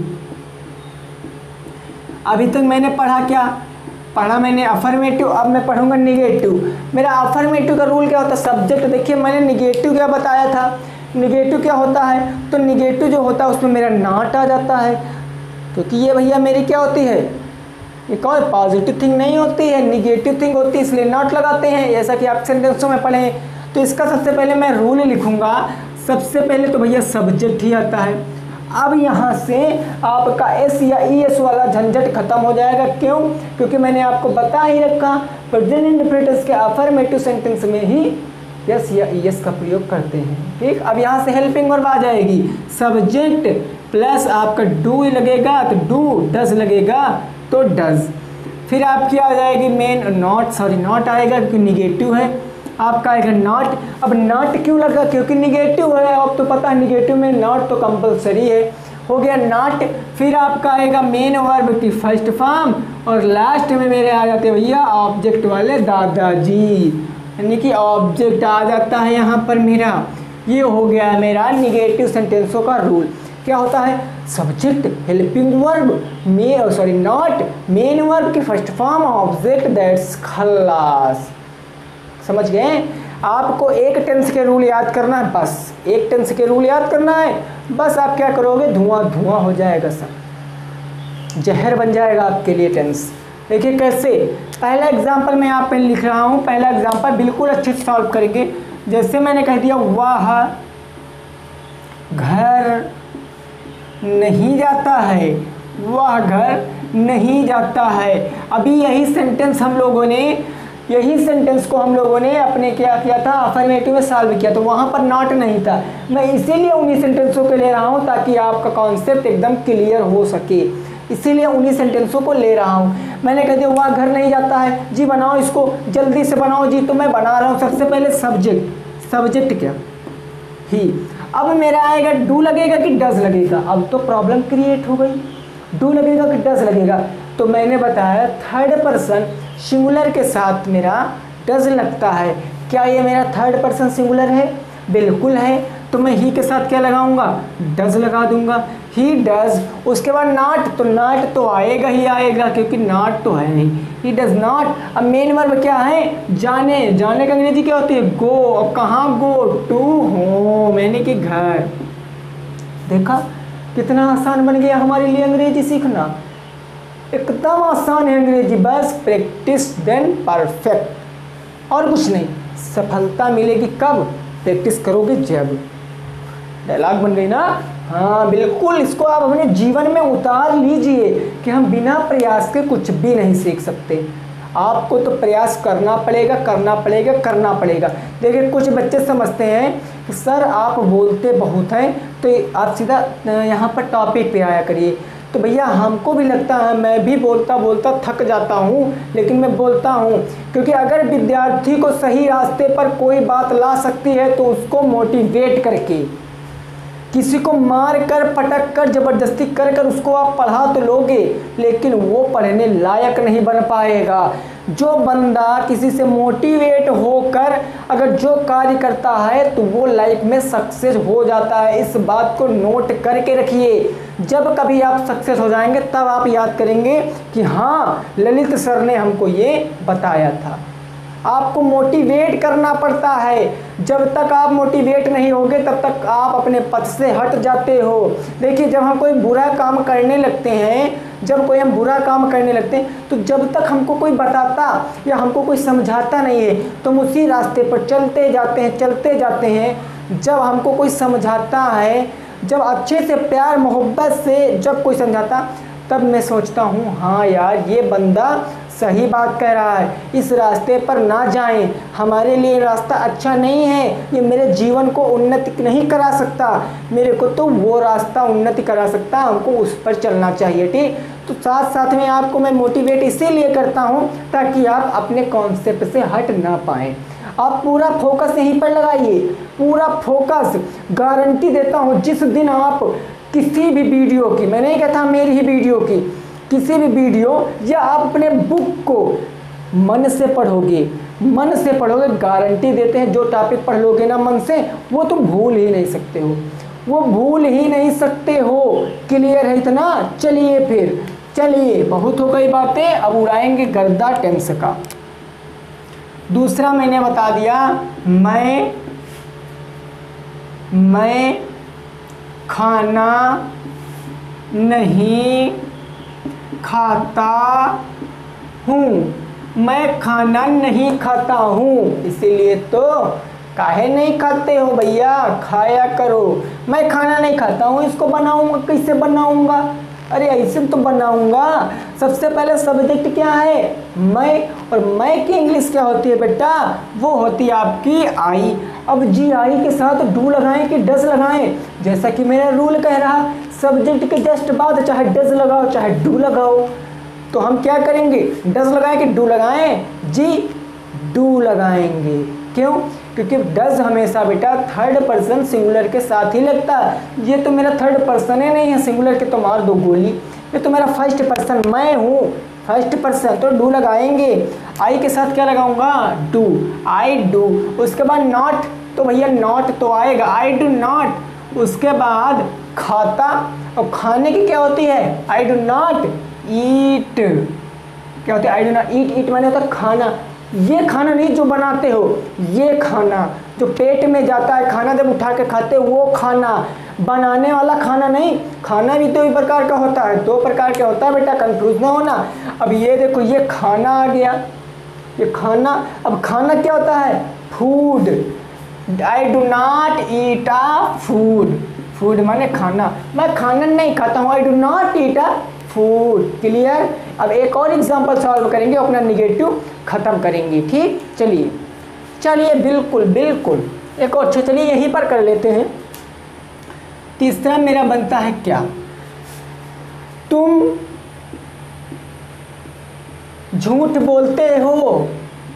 अभी तक मैंने पढ़ा क्या? पढ़ा मैंने अफर्मेटिव, अब मैं पढ़ूंगा निगेटिव। मेरा अफर्मेटिव का रूल क्या होता है? सब्जेक्ट, देखिए मैंने निगेटिव क्या बताया था, निगेटिव क्या होता है, तो निगेटिव जो होता है उसमें मेरा नॉट आ जाता है, क्योंकि ये भैया मेरी क्या होती है, ये कौन पॉजिटिव थिंग नहीं होती है, निगेटिव थिंग होती है, इसलिए नॉट लगाते हैं, जैसा कि आप सेंटेंसों में पढ़े। तो इसका सबसे पहले मैं रूल लिखूंगा। सबसे पहले तो भैया सब्जेक्ट ही आता है। अब यहाँ से आपका एस या ई एस वाला झंझट खत्म हो जाएगा। क्यों? क्योंकि मैंने आपको बता ही रखा प्रेजेंट इंडेफिनिट टेंस के अफर्मेटिव सेंटेंस में ही यस या ई एस का प्रयोग करते हैं। ठीक, अब यहाँ से हेल्पिंग वर्ब आ जाएगी, सब्जेक्ट प्लस आपका डू लगेगा तो डू, डज लगेगा तो डज। फिर आपकी आ जाएगी मेन नॉट, सॉरी नॉट आएगा क्योंकि निगेटिव है, आपका आएगा नॉट। अब नॉट क्यों लगा? क्योंकि निगेटिव है, अब तो पता है निगेटिव में नॉट तो कंपलसरी है, हो गया नॉट। फिर आपका आएगा मेन वर्ब की फर्स्ट फॉर्म और लास्ट में मेरे आ जाते हैं भैया ऑब्जेक्ट वाले दादाजी, यानी कि ऑब्जेक्ट आ जाता है यहाँ पर मेरा। ये हो गया मेरा निगेटिव सेंटेंसों का रूल। क्या होता है? सब्जेक्ट, हेल्पिंग वर्ब, मे सॉरी नॉट, मेन वर्ब की फर्स्ट फॉर्म, ऑब्जेक्ट, दैट्स खल्लास। समझ गए? आपको एक टेंस के रूल याद करना है, बस एक टेंस के रूल याद करना है, बस आप क्या करोगे, धुआं धुआं हो जाएगा, सब जहर बन जाएगा आपके लिए टेंस। देखिए कैसे, पहला एग्जांपल मैं यहाँ पे लिख रहा हूँ, पहला एग्जांपल बिल्कुल अच्छे से सॉल्व करेंगे। जैसे मैंने कह दिया वह घर नहीं जाता है, वह घर नहीं जाता है। अभी यही सेंटेंस हम लोगों ने यही सेंटेंस को हम लोगों ने अपने क्या किया था, अफर्मेटिव में सॉल्व किया, तो वहाँ पर नॉट नहीं था। मैं इसीलिए उन्हीं सेंटेंसों को ले रहा हूँ ताकि आपका कॉन्सेप्ट एकदम क्लियर हो सके, इसीलिए उन्हीं सेंटेंसों को ले रहा हूँ। मैंने कह दिया वह घर नहीं जाता है, जी बनाओ इसको, जल्दी से बनाओ जी, तो मैं बना रहा हूँ। सबसे पहले सब्जेक्ट, सब्जेक्ट क्या ही। अब मेरा आएगा डू लगेगा कि डज लगेगा, अब तो प्रॉब्लम क्रिएट हो गई। डू लगेगा कि डज लगेगा? तो मैंने बताया थर्ड पर्सन सिंगुलर के साथ मेरा डज लगता है। क्या ये मेरा थर्ड पर्सन सिंगुलर है? बिल्कुल है। तो मैं ही के साथ क्या लगाऊंगा? डज लगा दूंगा। ही डज, उसके बाद नॉट, तो नॉट तो आएगा ही आएगा क्योंकि नॉट तो है नहीं। He does not. अब मेन वर्ब क्या है? जाने। जाने का अंग्रेजी क्या होती है? गो। अब कहाँ गो? टू होम, यानी कि घर। देखा कितना आसान बन गया हमारे लिए अंग्रेजी सीखना। एकदम आसान है अंग्रेजी, बस प्रैक्टिस देन परफेक्ट, और कुछ नहीं। सफलता मिलेगी कब? प्रैक्टिस करोगे जब। डायलॉग बन गई ना? हाँ बिल्कुल, इसको आप अपने जीवन में उतार लीजिए कि हम बिना प्रयास के कुछ भी नहीं सीख सकते। आपको तो प्रयास करना पड़ेगा, करना पड़ेगा, करना पड़ेगा। देखिए कुछ बच्चे समझते हैं कि सर आप बोलते बहुत हैं, तो आप सीधा यहाँ पर टॉपिक पे आया करिए। तो भैया हमको भी लगता है, मैं भी बोलता बोलता थक जाता हूँ, लेकिन मैं बोलता हूँ क्योंकि अगर विद्यार्थी को सही रास्ते पर कोई बात ला सकती है तो उसको मोटिवेट करके, किसी को मार कर, पटक कर, ज़बरदस्ती कर कर उसको आप पढ़ा तो लोगे, लेकिन वो पढ़ने लायक नहीं बन पाएगा। जो बंदा किसी से मोटिवेट होकर अगर जो कार्य करता है तो वो लाइफ में सक्सेस हो जाता है। इस बात को नोट करके रखिए। जब कभी आप सक्सेस हो जाएंगे तब आप याद करेंगे कि हाँ ललित सर ने हमको ये बताया था। आपको मोटिवेट करना पड़ता है। जब तक आप मोटिवेट नहीं होगे तब तक आप अपने पथ से हट जाते हो। देखिए जब हम कोई बुरा काम करने लगते हैं, जब कोई हम बुरा काम करने लगते हैं तो जब तक हमको कोई बताता या हमको कोई समझाता नहीं है तो हम उसी रास्ते पर चलते जाते हैं चलते जाते हैं। जब हमको कोई समझाता है, जब अच्छे से प्यार मोहब्बत से जब कोई समझाता, तब मैं सोचता हूँ हाँ यार ये बंदा सही बात कह रहा है, इस रास्ते पर ना जाएं, हमारे लिए रास्ता अच्छा नहीं है, ये मेरे जीवन को उन्नति नहीं करा सकता, मेरे को तो वो रास्ता उन्नति करा सकता, हमको उस पर चलना चाहिए। ठीक, तो साथ साथ में आपको मैं मोटिवेट इसीलिए करता हूँ ताकि आप अपने कॉन्सेप्ट से हट ना पाएँ। आप पूरा फोकस यहीं पर लगाइए, पूरा फोकस। गारंटी देता हूँ जिस दिन आप किसी भी वीडियो की, मैं नहीं कहता मेरी ही वीडियो की, किसी भी वीडियो या आप अपने बुक को मन से पढ़ोगे, मन से पढ़ोगे, गारंटी देते हैं जो टॉपिक पढ़ लोगे ना मन से, वो तुम भूल ही नहीं सकते हो, वो भूल ही नहीं सकते हो। क्लियर है इतना? चलिए फिर, चलिए बहुत हो गई बातें, अब उड़ाएंगे गर्दा टेंस का। दूसरा मैंने बता दिया, मैं मैं खाना नहीं खाता हूँ, मैं खाना नहीं खाता हूँ, इसीलिए तो काहे नहीं खाते हो भैया, खाया करो। मैं खाना नहीं खाता हूँ, इसको बनाऊँगा, कैसे बनाऊँगा? अरे ऐसे तो बनाऊँगा। सबसे पहले सब्जेक्ट क्या है? मैं, और मैं की इंग्लिश क्या होती है बेटा? वो होती है आपकी आई। अब जी आई के साथ डू लगाएं कि डज लगाएं? जैसा कि मेरा रूल कह रहा, सब्जेक्ट के जस्ट बाद चाहे डज लगाओ चाहे डू लगाओ। तो हम क्या करेंगे? डज लगाएं कि डू लगाएं? जी डू लगाएंगे। क्यों? क्योंकि डज हमेशा बेटा थर्ड पर्सन सिंगुलर के साथ ही लगता है। ये तो मेरा थर्ड पर्सन ही नहीं है सिंगुलर के, तो मार दो गोली। ये तो मेरा फर्स्ट पर्सन मैं हूँ, फर्स्ट पर्सन, तो डू लगाएंगे। आई के साथ क्या लगाऊंगा? Do, I do. उसके बाद नॉट, तो भैया नॉट तो आएगा, आई डू नॉट। उसके बाद खाता, और खाने की क्या होती है? I do not eat. क्या होती है? आई डू नॉट ईट। ईट माने होता है खाना। ये खाना नहीं जो बनाते हो, ये खाना जो पेट में जाता है, खाना जब उठा के खाते हो वो खाना, बनाने वाला खाना नहीं। खाना भी दो प्रकार का होता है, दो प्रकार का होता है बेटा, कंफ्यूज ना होना। अब ये देखो, ये खाना आ गया, ये खाना। अब खाना क्या होता है? Food. I do not eat a food. Food माने खाना, मैं खाना नहीं खाता हूँ, I do not eat a food. Clear? अब एक और एग्जांपल सॉल्व करेंगे, अपना निगेटिव खत्म करेंगे। ठीक, चलिए चलिए बिल्कुल बिल्कुल एक और, चलिए यहीं पर कर लेते हैं। तीसरा मेरा बनता है क्या? तुम झूठ बोलते हो।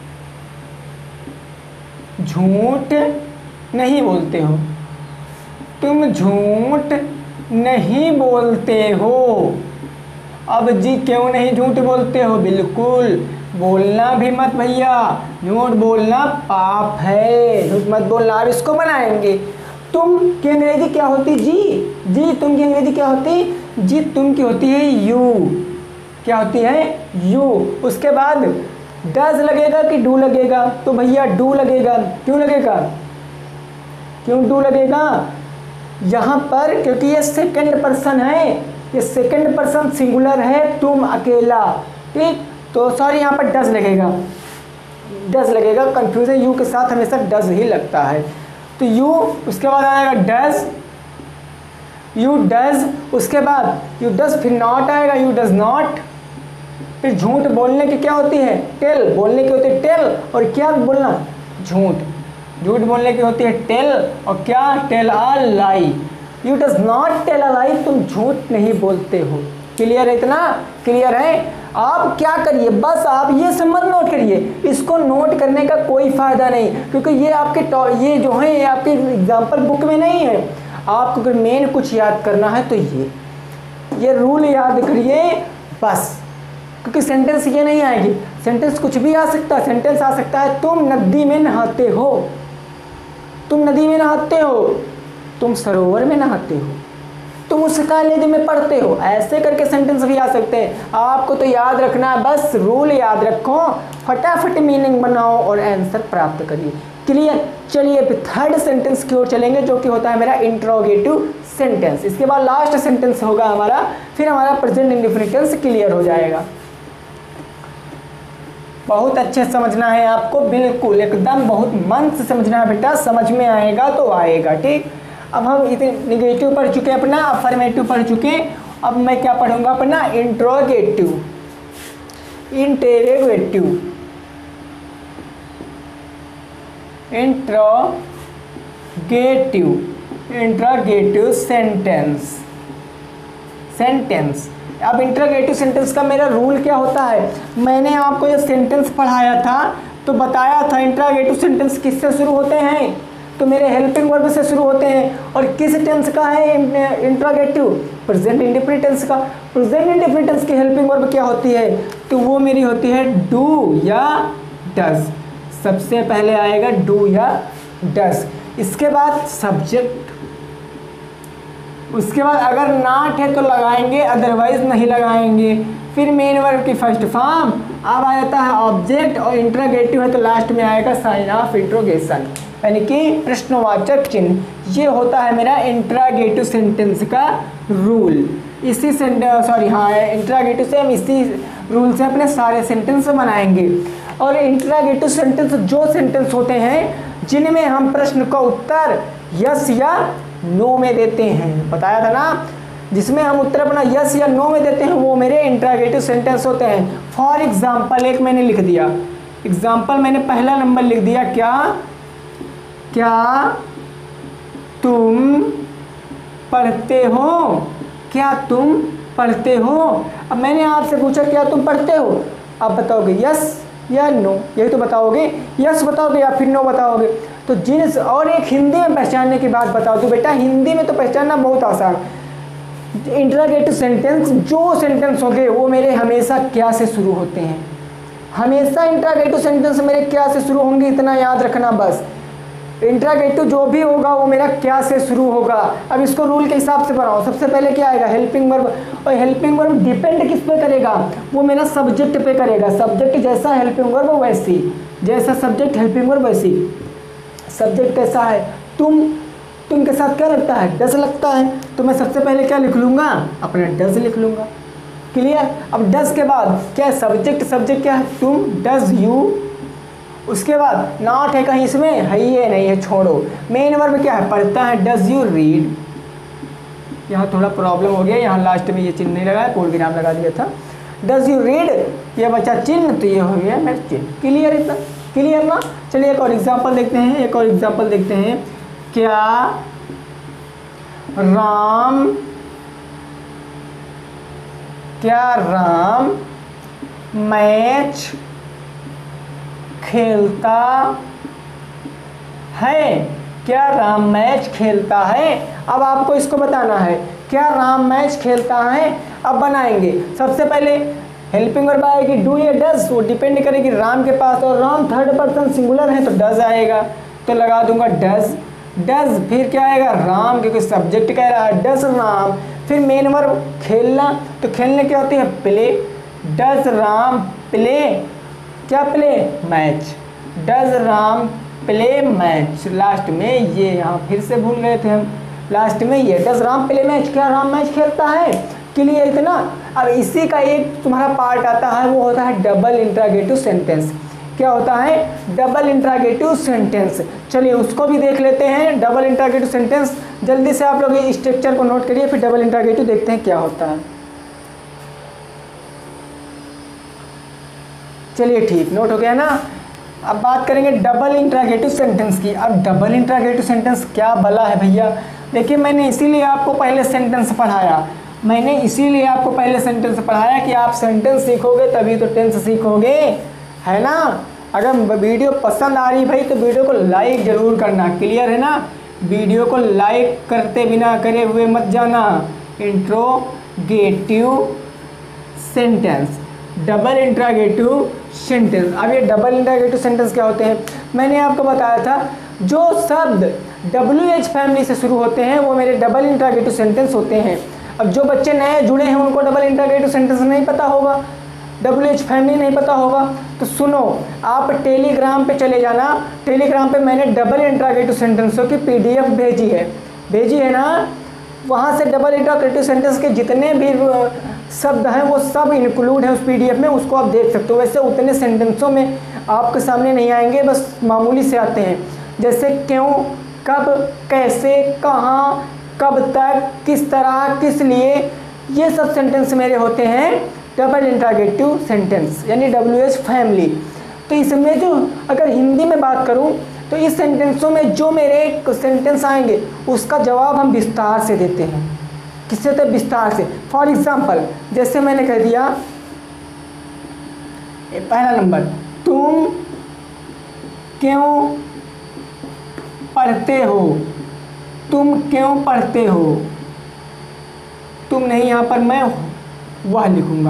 झूठ नहीं बोलते हो, तुम झूठ नहीं बोलते हो। अब जी क्यों नहीं झूठ बोलते हो? बिल्कुल बोलना भी मत भैया, झूठ बोलना पाप है, झूठ मत बोलना। अब इसको बनाएंगे। तुम की अंग्रेजी क्या होती? जी। जी तुम की अंग्रेजी क्या होती? जी तुम की होती है यू। क्या होती है? यू। उसके बाद डज लगेगा कि डू लगेगा? तो भैया डू लगेगा। क्यों लगेगा? क्यों डू लगेगा? यहाँ पर क्योंकि ये सेकंड पर्सन है, ये सेकंड पर्सन सिंगुलर है, तुम अकेला, ठीक। तो सॉरी यहाँ पर डज लगेगा, डज लगेगा। कंफ्यूजन यू के साथ हमेशा डज ही लगता है। तो यू, उसके बाद आएगा डज, यू डज, उसके बाद यू डज, फिर नॉट आएगा, यू डज नॉट। फिर झूठ बोलने की क्या होती है? टेल। बोलने की होती है टेल, और क्या बोलना? झूठ। झूठ बोलने की होती है टेल, और क्या? Tell a lie. You does not tell a lie, तुम झूठ नहीं बोलते हो। क्लियर है? इतना क्लियर है? आप क्या करिए, बस आप ये सब मत नोट करिए, इसको नोट करने का कोई फायदा नहीं, क्योंकि ये आपके ये जो है ये आपके एग्जाम्पल बुक में नहीं है। आपको अगर मेन कुछ याद करना है तो ये ये रूल याद करिए बस, क्योंकि सेंटेंस ये नहीं आएगी। सेंटेंस कुछ भी आ सकता है। सेंटेंस आ सकता है तुम नदी में नहाते हो, तुम नदी में नहाते हो, तुम सरोवर में नहाते हो, तुम उस कॉलेज में पढ़ते हो, ऐसे करके सेंटेंस भी आ सकते हैं। आपको तो याद रखना है, बस रूल याद रखो, फटाफट मीनिंग बनाओ और आंसर प्राप्त करिए। क्लियर? चलिए फिर थर्ड सेंटेंस की ओर चलेंगे, जो कि होता है मेरा इंट्रोगेटिव सेंटेंस। इसके बाद लास्ट सेंटेंस होगा हमारा, फिर हमारा प्रेजेंट इंडेफिनिट टेंस क्लियर हो जाएगा। बहुत अच्छे समझना है आपको, बिल्कुल एकदम बहुत मन से समझना है बेटा, समझ में आएगा तो आएगा, ठीक। अब हम इतने निगेटिव पढ़ चुके हैं अपना, अफर्मेटिव पढ़ चुके हैं। अब मैं क्या पढ़ूंगा अपना? Interrogative. Interrogative interrogative interrogative sentence sentence अब इंट्रोगेटिव सेंटेंस का मेरा रूल क्या होता है? मैंने आपको ये सेंटेंस पढ़ाया था तो बताया था इंट्रोगेटिव सेंटेंस किससे शुरू होते हैं? तो मेरे हेल्पिंग वर्ब से शुरू होते हैं। और किस टेंस का है इंट्रोगेटिव? प्रेजेंट इंडेफिनिट टेंस का। प्रेजेंट इंडेफिनिट टेंस की हेल्पिंग वर्ब क्या होती है? तो वो मेरी होती है डू या डज। सबसे पहले आएगा डू या डज, इसके बाद सब्जेक्ट, उसके बाद अगर नॉट है तो लगाएंगे, अदरवाइज नहीं लगाएंगे। फिर मेन वर्ब की फर्स्ट फॉर्म, अब आ जाता है ऑब्जेक्ट, और इंट्रोगेटिव है तो लास्ट में आएगा साइन ऑफ इंट्रोगेशन, यानी कि प्रश्नवाचक चिन्ह। ये होता है मेरा इंट्रोगेटिव सेंटेंस का रूल। इसी सेंटेंस सॉरी हाँ इंट्रोगेटिव से हम इसी रूल से अपने सारे सेंटेंस बनाएंगे। और इंट्रोगेटिव सेंटेंस जो सेंटेंस होते हैं जिनमें हम प्रश्न का उत्तर यस या नो में देते हैं, बताया था ना, जिसमें हम उत्तर अपना यस या नो में देते हैं, वो मेरे इंट्रोगेटिव सेंटेंस होते हैं। फॉर एग्जाम्पल एक मैंने लिख दिया, एग्जाम्पल मैंने पहला नंबर लिख दिया, क्या क्या तुम पढ़ते हो? क्या तुम पढ़ते हो? अब मैंने आपसे पूछा क्या तुम पढ़ते हो, आप बताओगे यस या नो, यही तो बताओगे, यस बताओगे या फिर नो बताओगे। तो जिन और एक हिंदी में पहचानने की बात बताओ तो बेटा हिंदी में तो पहचानना बहुत आसान। इंट्रोगेटिव सेंटेंस जो सेंटेंस होंगे वो मेरे हमेशा क्या से शुरू होते हैं, हमेशा इंट्रोगेटिव सेंटेंस मेरे क्या से शुरू होंगे, इतना याद रखना बस। इंट्रोगेटिव जो भी होगा वो मेरा क्या से शुरू होगा। अब इसको रूल के हिसाब से बनाओ। सबसे पहले क्या आएगा? हेल्पिंग वर्ब, और हेल्पिंग वर्ब डिपेंड किस पे करेगा? वो मेरा सब्जेक्ट पे करेगा। सब्जेक्ट जैसा हेल्पिंग वर्ब वैसी, जैसा सब्जेक्ट हेल्पिंग वर्ब वैसी। सब्जेक्ट कैसा है? तुम, तुम के साथ क्या लगता है? डज लगता है, तो मैं सबसे पहले क्या लिख लूँगा? अपना डज लिख लूँगा। क्लियर? अब डज के बाद क्या सब्जेक्ट, सब्जेक्ट क्या है? तुम, डज यू। उसके बाद नॉट है कहीं इसमें? है ये नहीं है, छोड़ो। मेन वर्ब क्या है? पढ़ता है, डज यू रीड। यहाँ थोड़ा प्रॉब्लम हो गया, यहाँ लास्ट में ये चिन्ह नहीं लगाया, पूर्ण विराम लगा दिया था। डज यू रीड, ये बचा चिन्ह, तो ये हो गया मेरा चिन्ह। क्लियर? इतना क्लियर ना? चलिए एक और एग्जाम्पल देखते हैं, एक और एग्जाम्पल देखते हैं। क्या राम क्या राम मैच खेलता है? क्या राम मैच खेलता है? अब आपको इसको बताना है, क्या राम मैच खेलता है? अब बनाएंगे। सबसे पहले हेल्पिंग वर्ब आएगी डू या डज, वो डिपेंड करेगी राम के पास, और राम थर्ड पर्सन सिंगुलर है तो डज आएगा, तो लगा दूंगा डज। डज फिर क्या आएगा राम, क्योंकि सब्जेक्ट कह रहा है डज राम। फिर मेन वर्ब खेलना, तो खेलने क्या होती है प्ले। डज राम प्ले, क्या play match. Does Ram play match, last में ये यहाँ फिर से भूल गए थे हम, लास्ट में ये डज राम प्ले मैच, क्या राम मैच खेलता है, क्लियर इतना। अब इसी का एक तुम्हारा पार्ट आता है, वो होता है डबल इंट्रागेटिव सेंटेंस। क्या होता है डबल इंट्रागेटिव सेंटेंस, चलिए उसको भी देख लेते हैं। डबल इंट्रागेटिव सेंटेंस जल्दी से आप लोग ये स्ट्रक्चर को नोट करिए, फिर डबल इंट्रागेटिव देखते हैं क्या होता है। चलिए ठीक, नोट हो गया ना। अब बात करेंगे डबल इंट्रागेटिव सेंटेंस की। अब डबल इंट्रागेटिव सेंटेंस क्या भला है भैया, देखिए मैंने इसीलिए आपको पहले सेंटेंस पढ़ाया, मैंने इसीलिए आपको पहले सेंटेंस पढ़ाया कि आप सेंटेंस सीखोगे तभी तो टेंस सीखोगे, है ना। अगर वीडियो पसंद आ रही भाई तो वीडियो को लाइक ज़रूर करना, क्लियर है ना। वीडियो को लाइक करते बिना करे हुए मत जाना। Interrogative sentence, double interrogative sentence. अब ये डबल इंट्रागेटिव सेंटेंस क्या होते हैं, मैंने आपको बताया था जो शब्द डब्ल्यू एच फैमिली से शुरू होते हैं वो मेरे डबल इंट्रागेटिव सेंटेंस होते हैं। अब जो बच्चे नए जुड़े हैं उनको डबल इंट्रागेटिव सेंटेंस नहीं पता होगा, डब्ल्यू एच फैमिली नहीं पता होगा, तो सुनो आप टेलीग्राम पे चले जाना। टेलीग्राम पे मैंने डबल इंट्रागेटिव सेंटेंसों की पीडीएफ भेजी है, भेजी है ना। वहाँ से डबल इंट्रागेटिव सेंटेंस के जितने भी शब्द हैं वो सब इंक्लूड है उस पीडीएफ में, उसको आप देख सकते हो। वैसे उतने सेंटेंसों में आपके सामने नहीं आएंगे, बस मामूली से आते हैं, जैसे क्यों, कब, कैसे, कहाँ, कब तक, किस तरह, किस लिए, ये सब सेंटेंस मेरे होते हैं डबल इंट्रागेटिव सेंटेंस यानी डब्ल्यू एच फैमिली। तो इसमें जो अगर हिंदी में बात करूं तो इस सेंटेंसों में जो मेरे सेंटेंस आएंगे उसका जवाब हम विस्तार से देते हैं। किससे तो विस्तार से। फॉर एग्जाम्पल जैसे मैंने कह दिया पहला नंबर, तुम क्यों पढ़ते हो, तुम क्यों पढ़ते हो, तुम नहीं, यहाँ पर मैं वह लिखूंगा।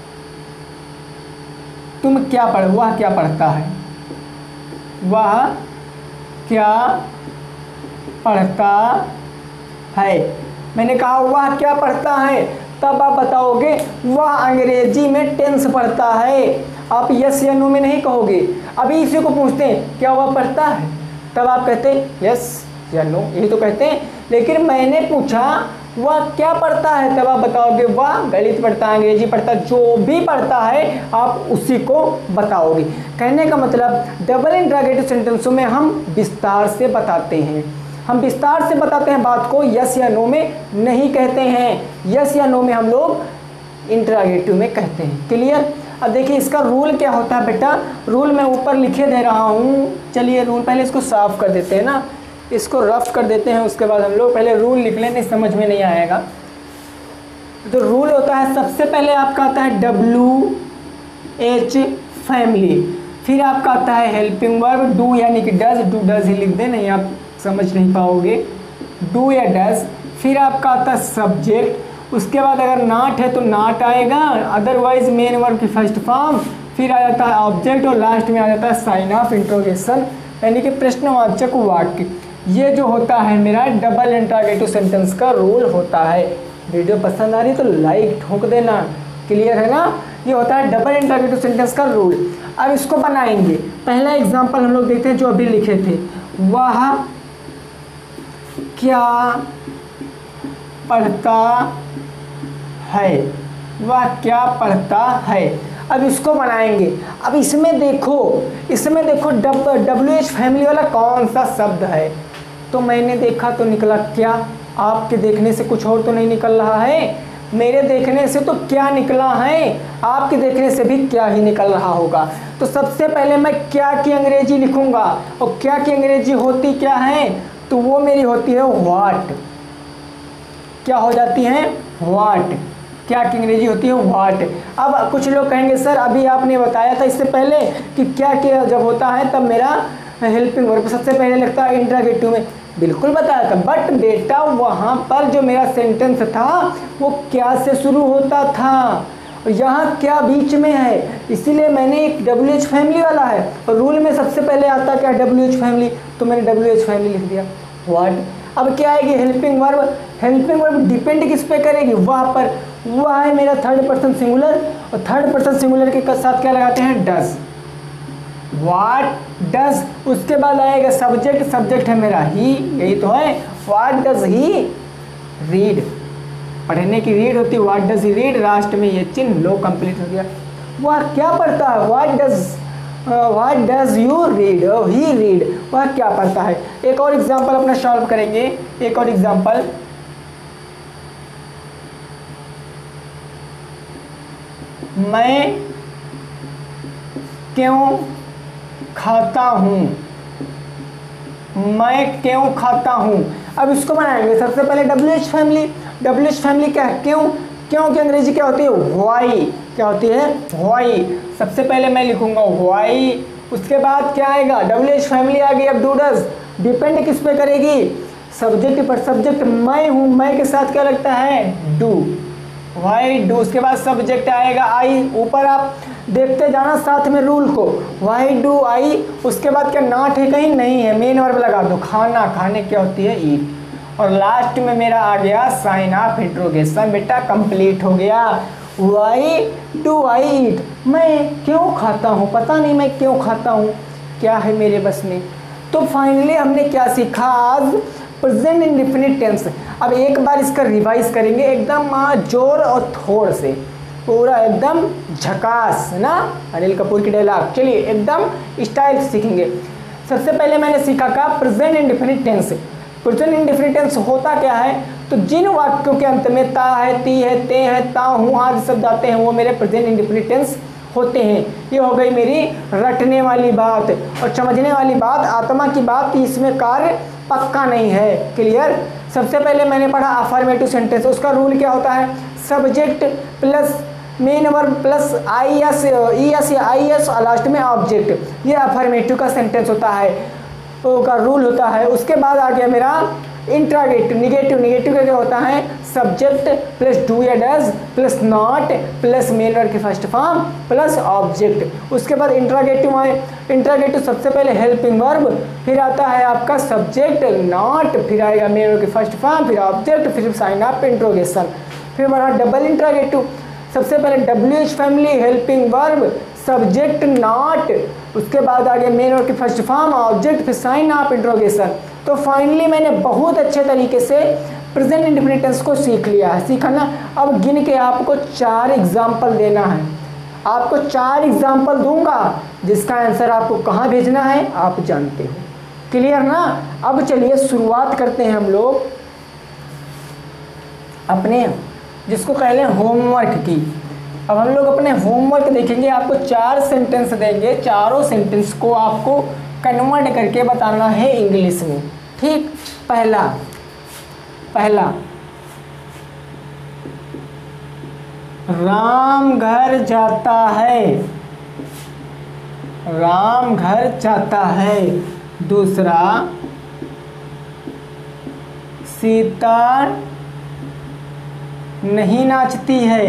तुम क्या पढ़, वह क्या पढ़ता है, वह क्या पढ़ता है। मैंने कहा वह क्या पढ़ता है, तब आप बताओगे वह अंग्रेजी में टेंस पढ़ता है। आप यस या नो में नहीं कहोगे। अभी इसी को पूछते हैं क्या वह पढ़ता है, तब आप कहते हैं यस या नो, यही तो कहते हैं। लेकिन मैंने पूछा वह क्या पढ़ता है, तब आप बताओगे वह गणित पढ़ता है, अंग्रेजी पढ़ता है, जो भी पढ़ता है आप उसी को बताओगे। कहने का मतलब डबल इंट्रागेटिव सेंटेंसों में हम विस्तार से बताते हैं, हम विस्तार से बताते हैं बात को, यस या नो में नहीं कहते हैं। यस या नो में हम लोग इंट्रागेटिव में कहते हैं, क्लियर। अब देखिए इसका रूल क्या होता है बेटा, रूल मैं ऊपर लिखे दे रहा हूँ। चलिए रूल पहले इसको साफ कर देते हैं ना, इसको रफ कर देते हैं, उसके बाद हम लोग पहले रूल लिख लें, नहीं समझ में नहीं आएगा। तो रूल होता है सबसे पहले आपका आता है डब्ल्यू एच फैमिली, फिर आपका आता है हेल्पिंग वर्ब डू यानी कि डज, डू डज ही लिख दें, नहीं आप समझ नहीं पाओगे, डू या डज। फिर आपका आता है सब्जेक्ट, उसके बाद अगर नाट है तो नाट आएगा, अदरवाइज मेन वर्ब की फर्स्ट फॉर्म, फिर आ जाता है ऑब्जेक्ट और लास्ट में आ जाता है साइन ऑफ इंट्रोगेशन यानी कि प्रश्नवाचक वाक्य। ये जो होता है मेरा डबल इंट्रागेटिव सेंटेंस का रूल होता है। वीडियो पसंद आ रही तो लाइक ठोक देना, क्लियर है ना। ये होता है डबल इंट्रागेटिव सेंटेंस का रूल। अब इसको बनाएंगे। पहला एग्जांपल हम लोग देखते हैं जो अभी लिखे थे, वह क्या पढ़ता है, वह क्या पढ़ता है। अब इसको बनाएंगे। अब इसमें देखो, इसमें देखो डब्ल्यू एच फैमिली वाला कौन सा शब्द है, तो मैंने देखा तो निकला क्या, आपके देखने से कुछ और तो नहीं निकल रहा है, मेरे देखने से तो क्या निकला है, आपके देखने से भी क्या ही निकल रहा होगा। तो सबसे पहले मैं क्या की अंग्रेजी लिखूंगा, और क्या की अंग्रेजी होती क्या है, तो वो मेरी होती है व्हाट। क्या हो जाती है व्हाट, क्या की अंग्रेजी होती है व्हाट। अब कुछ लोग कहेंगे सर अभी आपने बताया था इससे पहले कि क्या क्या जब होता है तब मेरा हेल्पिंग वर्ब सबसे पहले लगता है इंट्रागेटिव में, बिल्कुल बताया था, बट बेटा वहाँ पर जो मेरा सेंटेंस था वो क्या से शुरू होता था और यहाँ क्या बीच में है, इसीलिए मैंने एक डब्ल्यू एच फैमिली वाला है और रूल में सबसे पहले आता क्या डब्ल्यू एच फैमिली, तो मैंने डब्ल्यू एच फैमिली लिख दिया। व्हाट अब क्या आएगी helping verb, helping verb depend किस पे करेगी, वहाँ पर, वह है मेरा थर्ड पर्सन सिंगुलर और थर्ड पर्सन सिंगुलर के साथ क्या लगाते हैं डज, व्हाट डज, उसके बाद आएगा सब्जेक्ट, सब्जेक्ट है मेरा ही, यही तो है, व्हाट डज ही रीड, पढ़ने की रीड होती है what does he read, last में ये चिन्ह लो कंप्लीट हो गया, वह क्या पढ़ता है, what does what does you read, he read, वह क्या पढ़ता है। एक और एग्जांपल अपना सॉल्व करेंगे, एक और एग्जांपल, मैं क्यों खाता हूँ, मैं क्यों खाता हूँ। अब इसको बनाएंगे सबसे पहले W H family, W H family क्या है, क्यों, क्यों की अंग्रेजी क्या होती है व्हाई, क्या होती है व्हाई, सबसे पहले मैं लिखूंगा व्हाई, उसके बाद क्या आएगा डब्ल्यू एच फैमिली आ गई। अब डू डज डिपेंड किस पे करेगी, सब्जेक्ट पर, सब्जेक्ट मैं हूँ, मैं के साथ क्या लगता है डू, वाई डू, उसके बाद सब्जेक्ट आएगा आई, ऊपर आप देखते जाना साथ में रूल को, वाई डू आई, उसके बाद क्या नॉट है कहीं नहीं है, मेन वर्ब लगा दो, खाना, खाने क्या होती है ईट, और लास्ट में मेरा आ गया साइन ऑफ इंट्रोगेशन, बेटा कंप्लीट हो गया। वाई डू आई ईट, मैं क्यों खाता हूँ, पता नहीं मैं क्यों खाता हूँ, क्या है मेरे बस में। तो फाइनली हमने क्या सीखा आज, प्रेजेंट इंडेफिनिट टेंस। अब एक बार इसका रिवाइज करेंगे एकदम जोर और थोड़ से, पूरा एकदम झकास ना, अनिल कपूर की डायलॉग, चलिए एकदम स्टाइल सीखेंगे। सबसे पहले मैंने सीखा का present indefinite tense. Present indefinite tense होता क्या है, तो जिन वाक्यों के अंत में ता है, ती है, ते है, ता, हूँ आदि शब्द आते हैं वो मेरे प्रेजेंट इंडेफिनिट टेंस होते हैं। ये हो गई मेरी रटने वाली बात और समझने वाली बात, आत्मा की बात, इसमें कार्य पक्का नहीं है, क्लियर। सबसे पहले मैंने पढ़ा अफर्मेटिव सेंटेंस, उसका रूल क्या होता है, subject plus main verb plus I S E S या आई एस और लास्ट में ऑब्जेक्ट, ये अफर्मेटिव का सेंटेंस होता है, तो का रूल होता है। उसके बाद आ गया मेरा इंट्रागेटिव, निगेटिव, निगेटिव का क्या होता है, सब्जेक्ट प्लस डू या does plus not plus main verb की फर्स्ट फॉर्म प्लस ऑब्जेक्ट। उसके बाद इंट्रागेटिव आए, इंट्रागेटिव सबसे पहले हेल्पिंग वर्ब, फिर आता है आपका सब्जेक्ट नॉट, फिर आएगा मेन वर्ब की फर्स्ट फॉर्म, फिर ऑब्जेक्ट, फिर साइन ऑफ इंट्रोगेशन। फिर बढ़ा डबल इंट्रागेटिव, सबसे पहले W H family, helping verb, subject not, उसके बाद आगे मेन वर्ब की फर्स्ट फॉर्म, ऑब्जेक्ट, फिर साइन ऑफ इंट्रोगेशन। तो फाइनली मैंने बहुत अच्छे तरीके से प्रेजेंट इंडेफिनिट टेंस को सीख लिया है, सीखा ना। अब गिन के आपको चार एग्जाम्पल देना है, आपको चार एग्जाम्पल दूंगा जिसका आंसर आपको कहाँ भेजना है आप जानते हो, क्लियर ना। अब चलिए शुरुआत करते हैं हम लोग अपने जिसको कह लें होमवर्क की। अब हम लोग अपने होमवर्क देखेंगे, आपको चार सेंटेंस देंगे, चारों सेंटेंस को आपको कन्वर्ट करके बताना है इंग्लिश में, ठीक। पहला पहला राम घर जाता है, राम घर जाता है। दूसरा सीता नहीं नाचती है,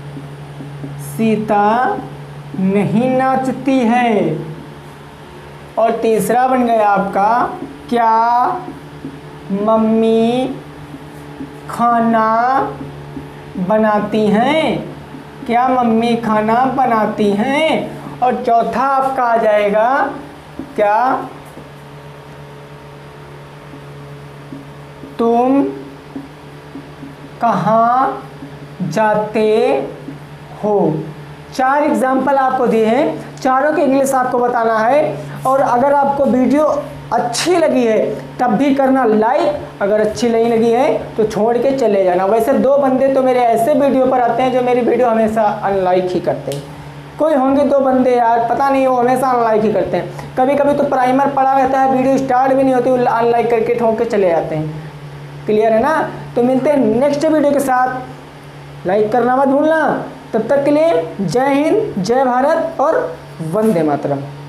सीता नहीं नाचती है। और तीसरा बन गया आपका, क्या मम्मी खाना बनाती हैं, क्या मम्मी खाना बनाती हैं। और चौथा आपका आ जाएगा, क्या तुम कहाँ जाते हो। चार एग्जाम्पल आपको दिए हैं, चारों के इंग्लिश आपको बताना है। और अगर आपको वीडियो अच्छी लगी है तब भी करना लाइक, अगर अच्छी नहीं लगी है तो छोड़ के चले जाना। वैसे दो बंदे तो मेरे ऐसे वीडियो पर आते हैं जो मेरी वीडियो हमेशा अनलाइक ही करते हैं, कोई होंगे दो बंदे यार, पता नहीं वो हमेशा अनलाइक ही करते हैं। कभी कभी तो प्राइमर पड़ा रहता है, वीडियो स्टार्ट भी नहीं होती, अनलाइक करके ठोक के चले जाते हैं, क्लियर है ना। तो मिलते हैं नेक्स्ट वीडियो के साथ, लाइक करना मत भूलना। तब तक के लिए जय हिंद, जय भारत और वंदे मातरम।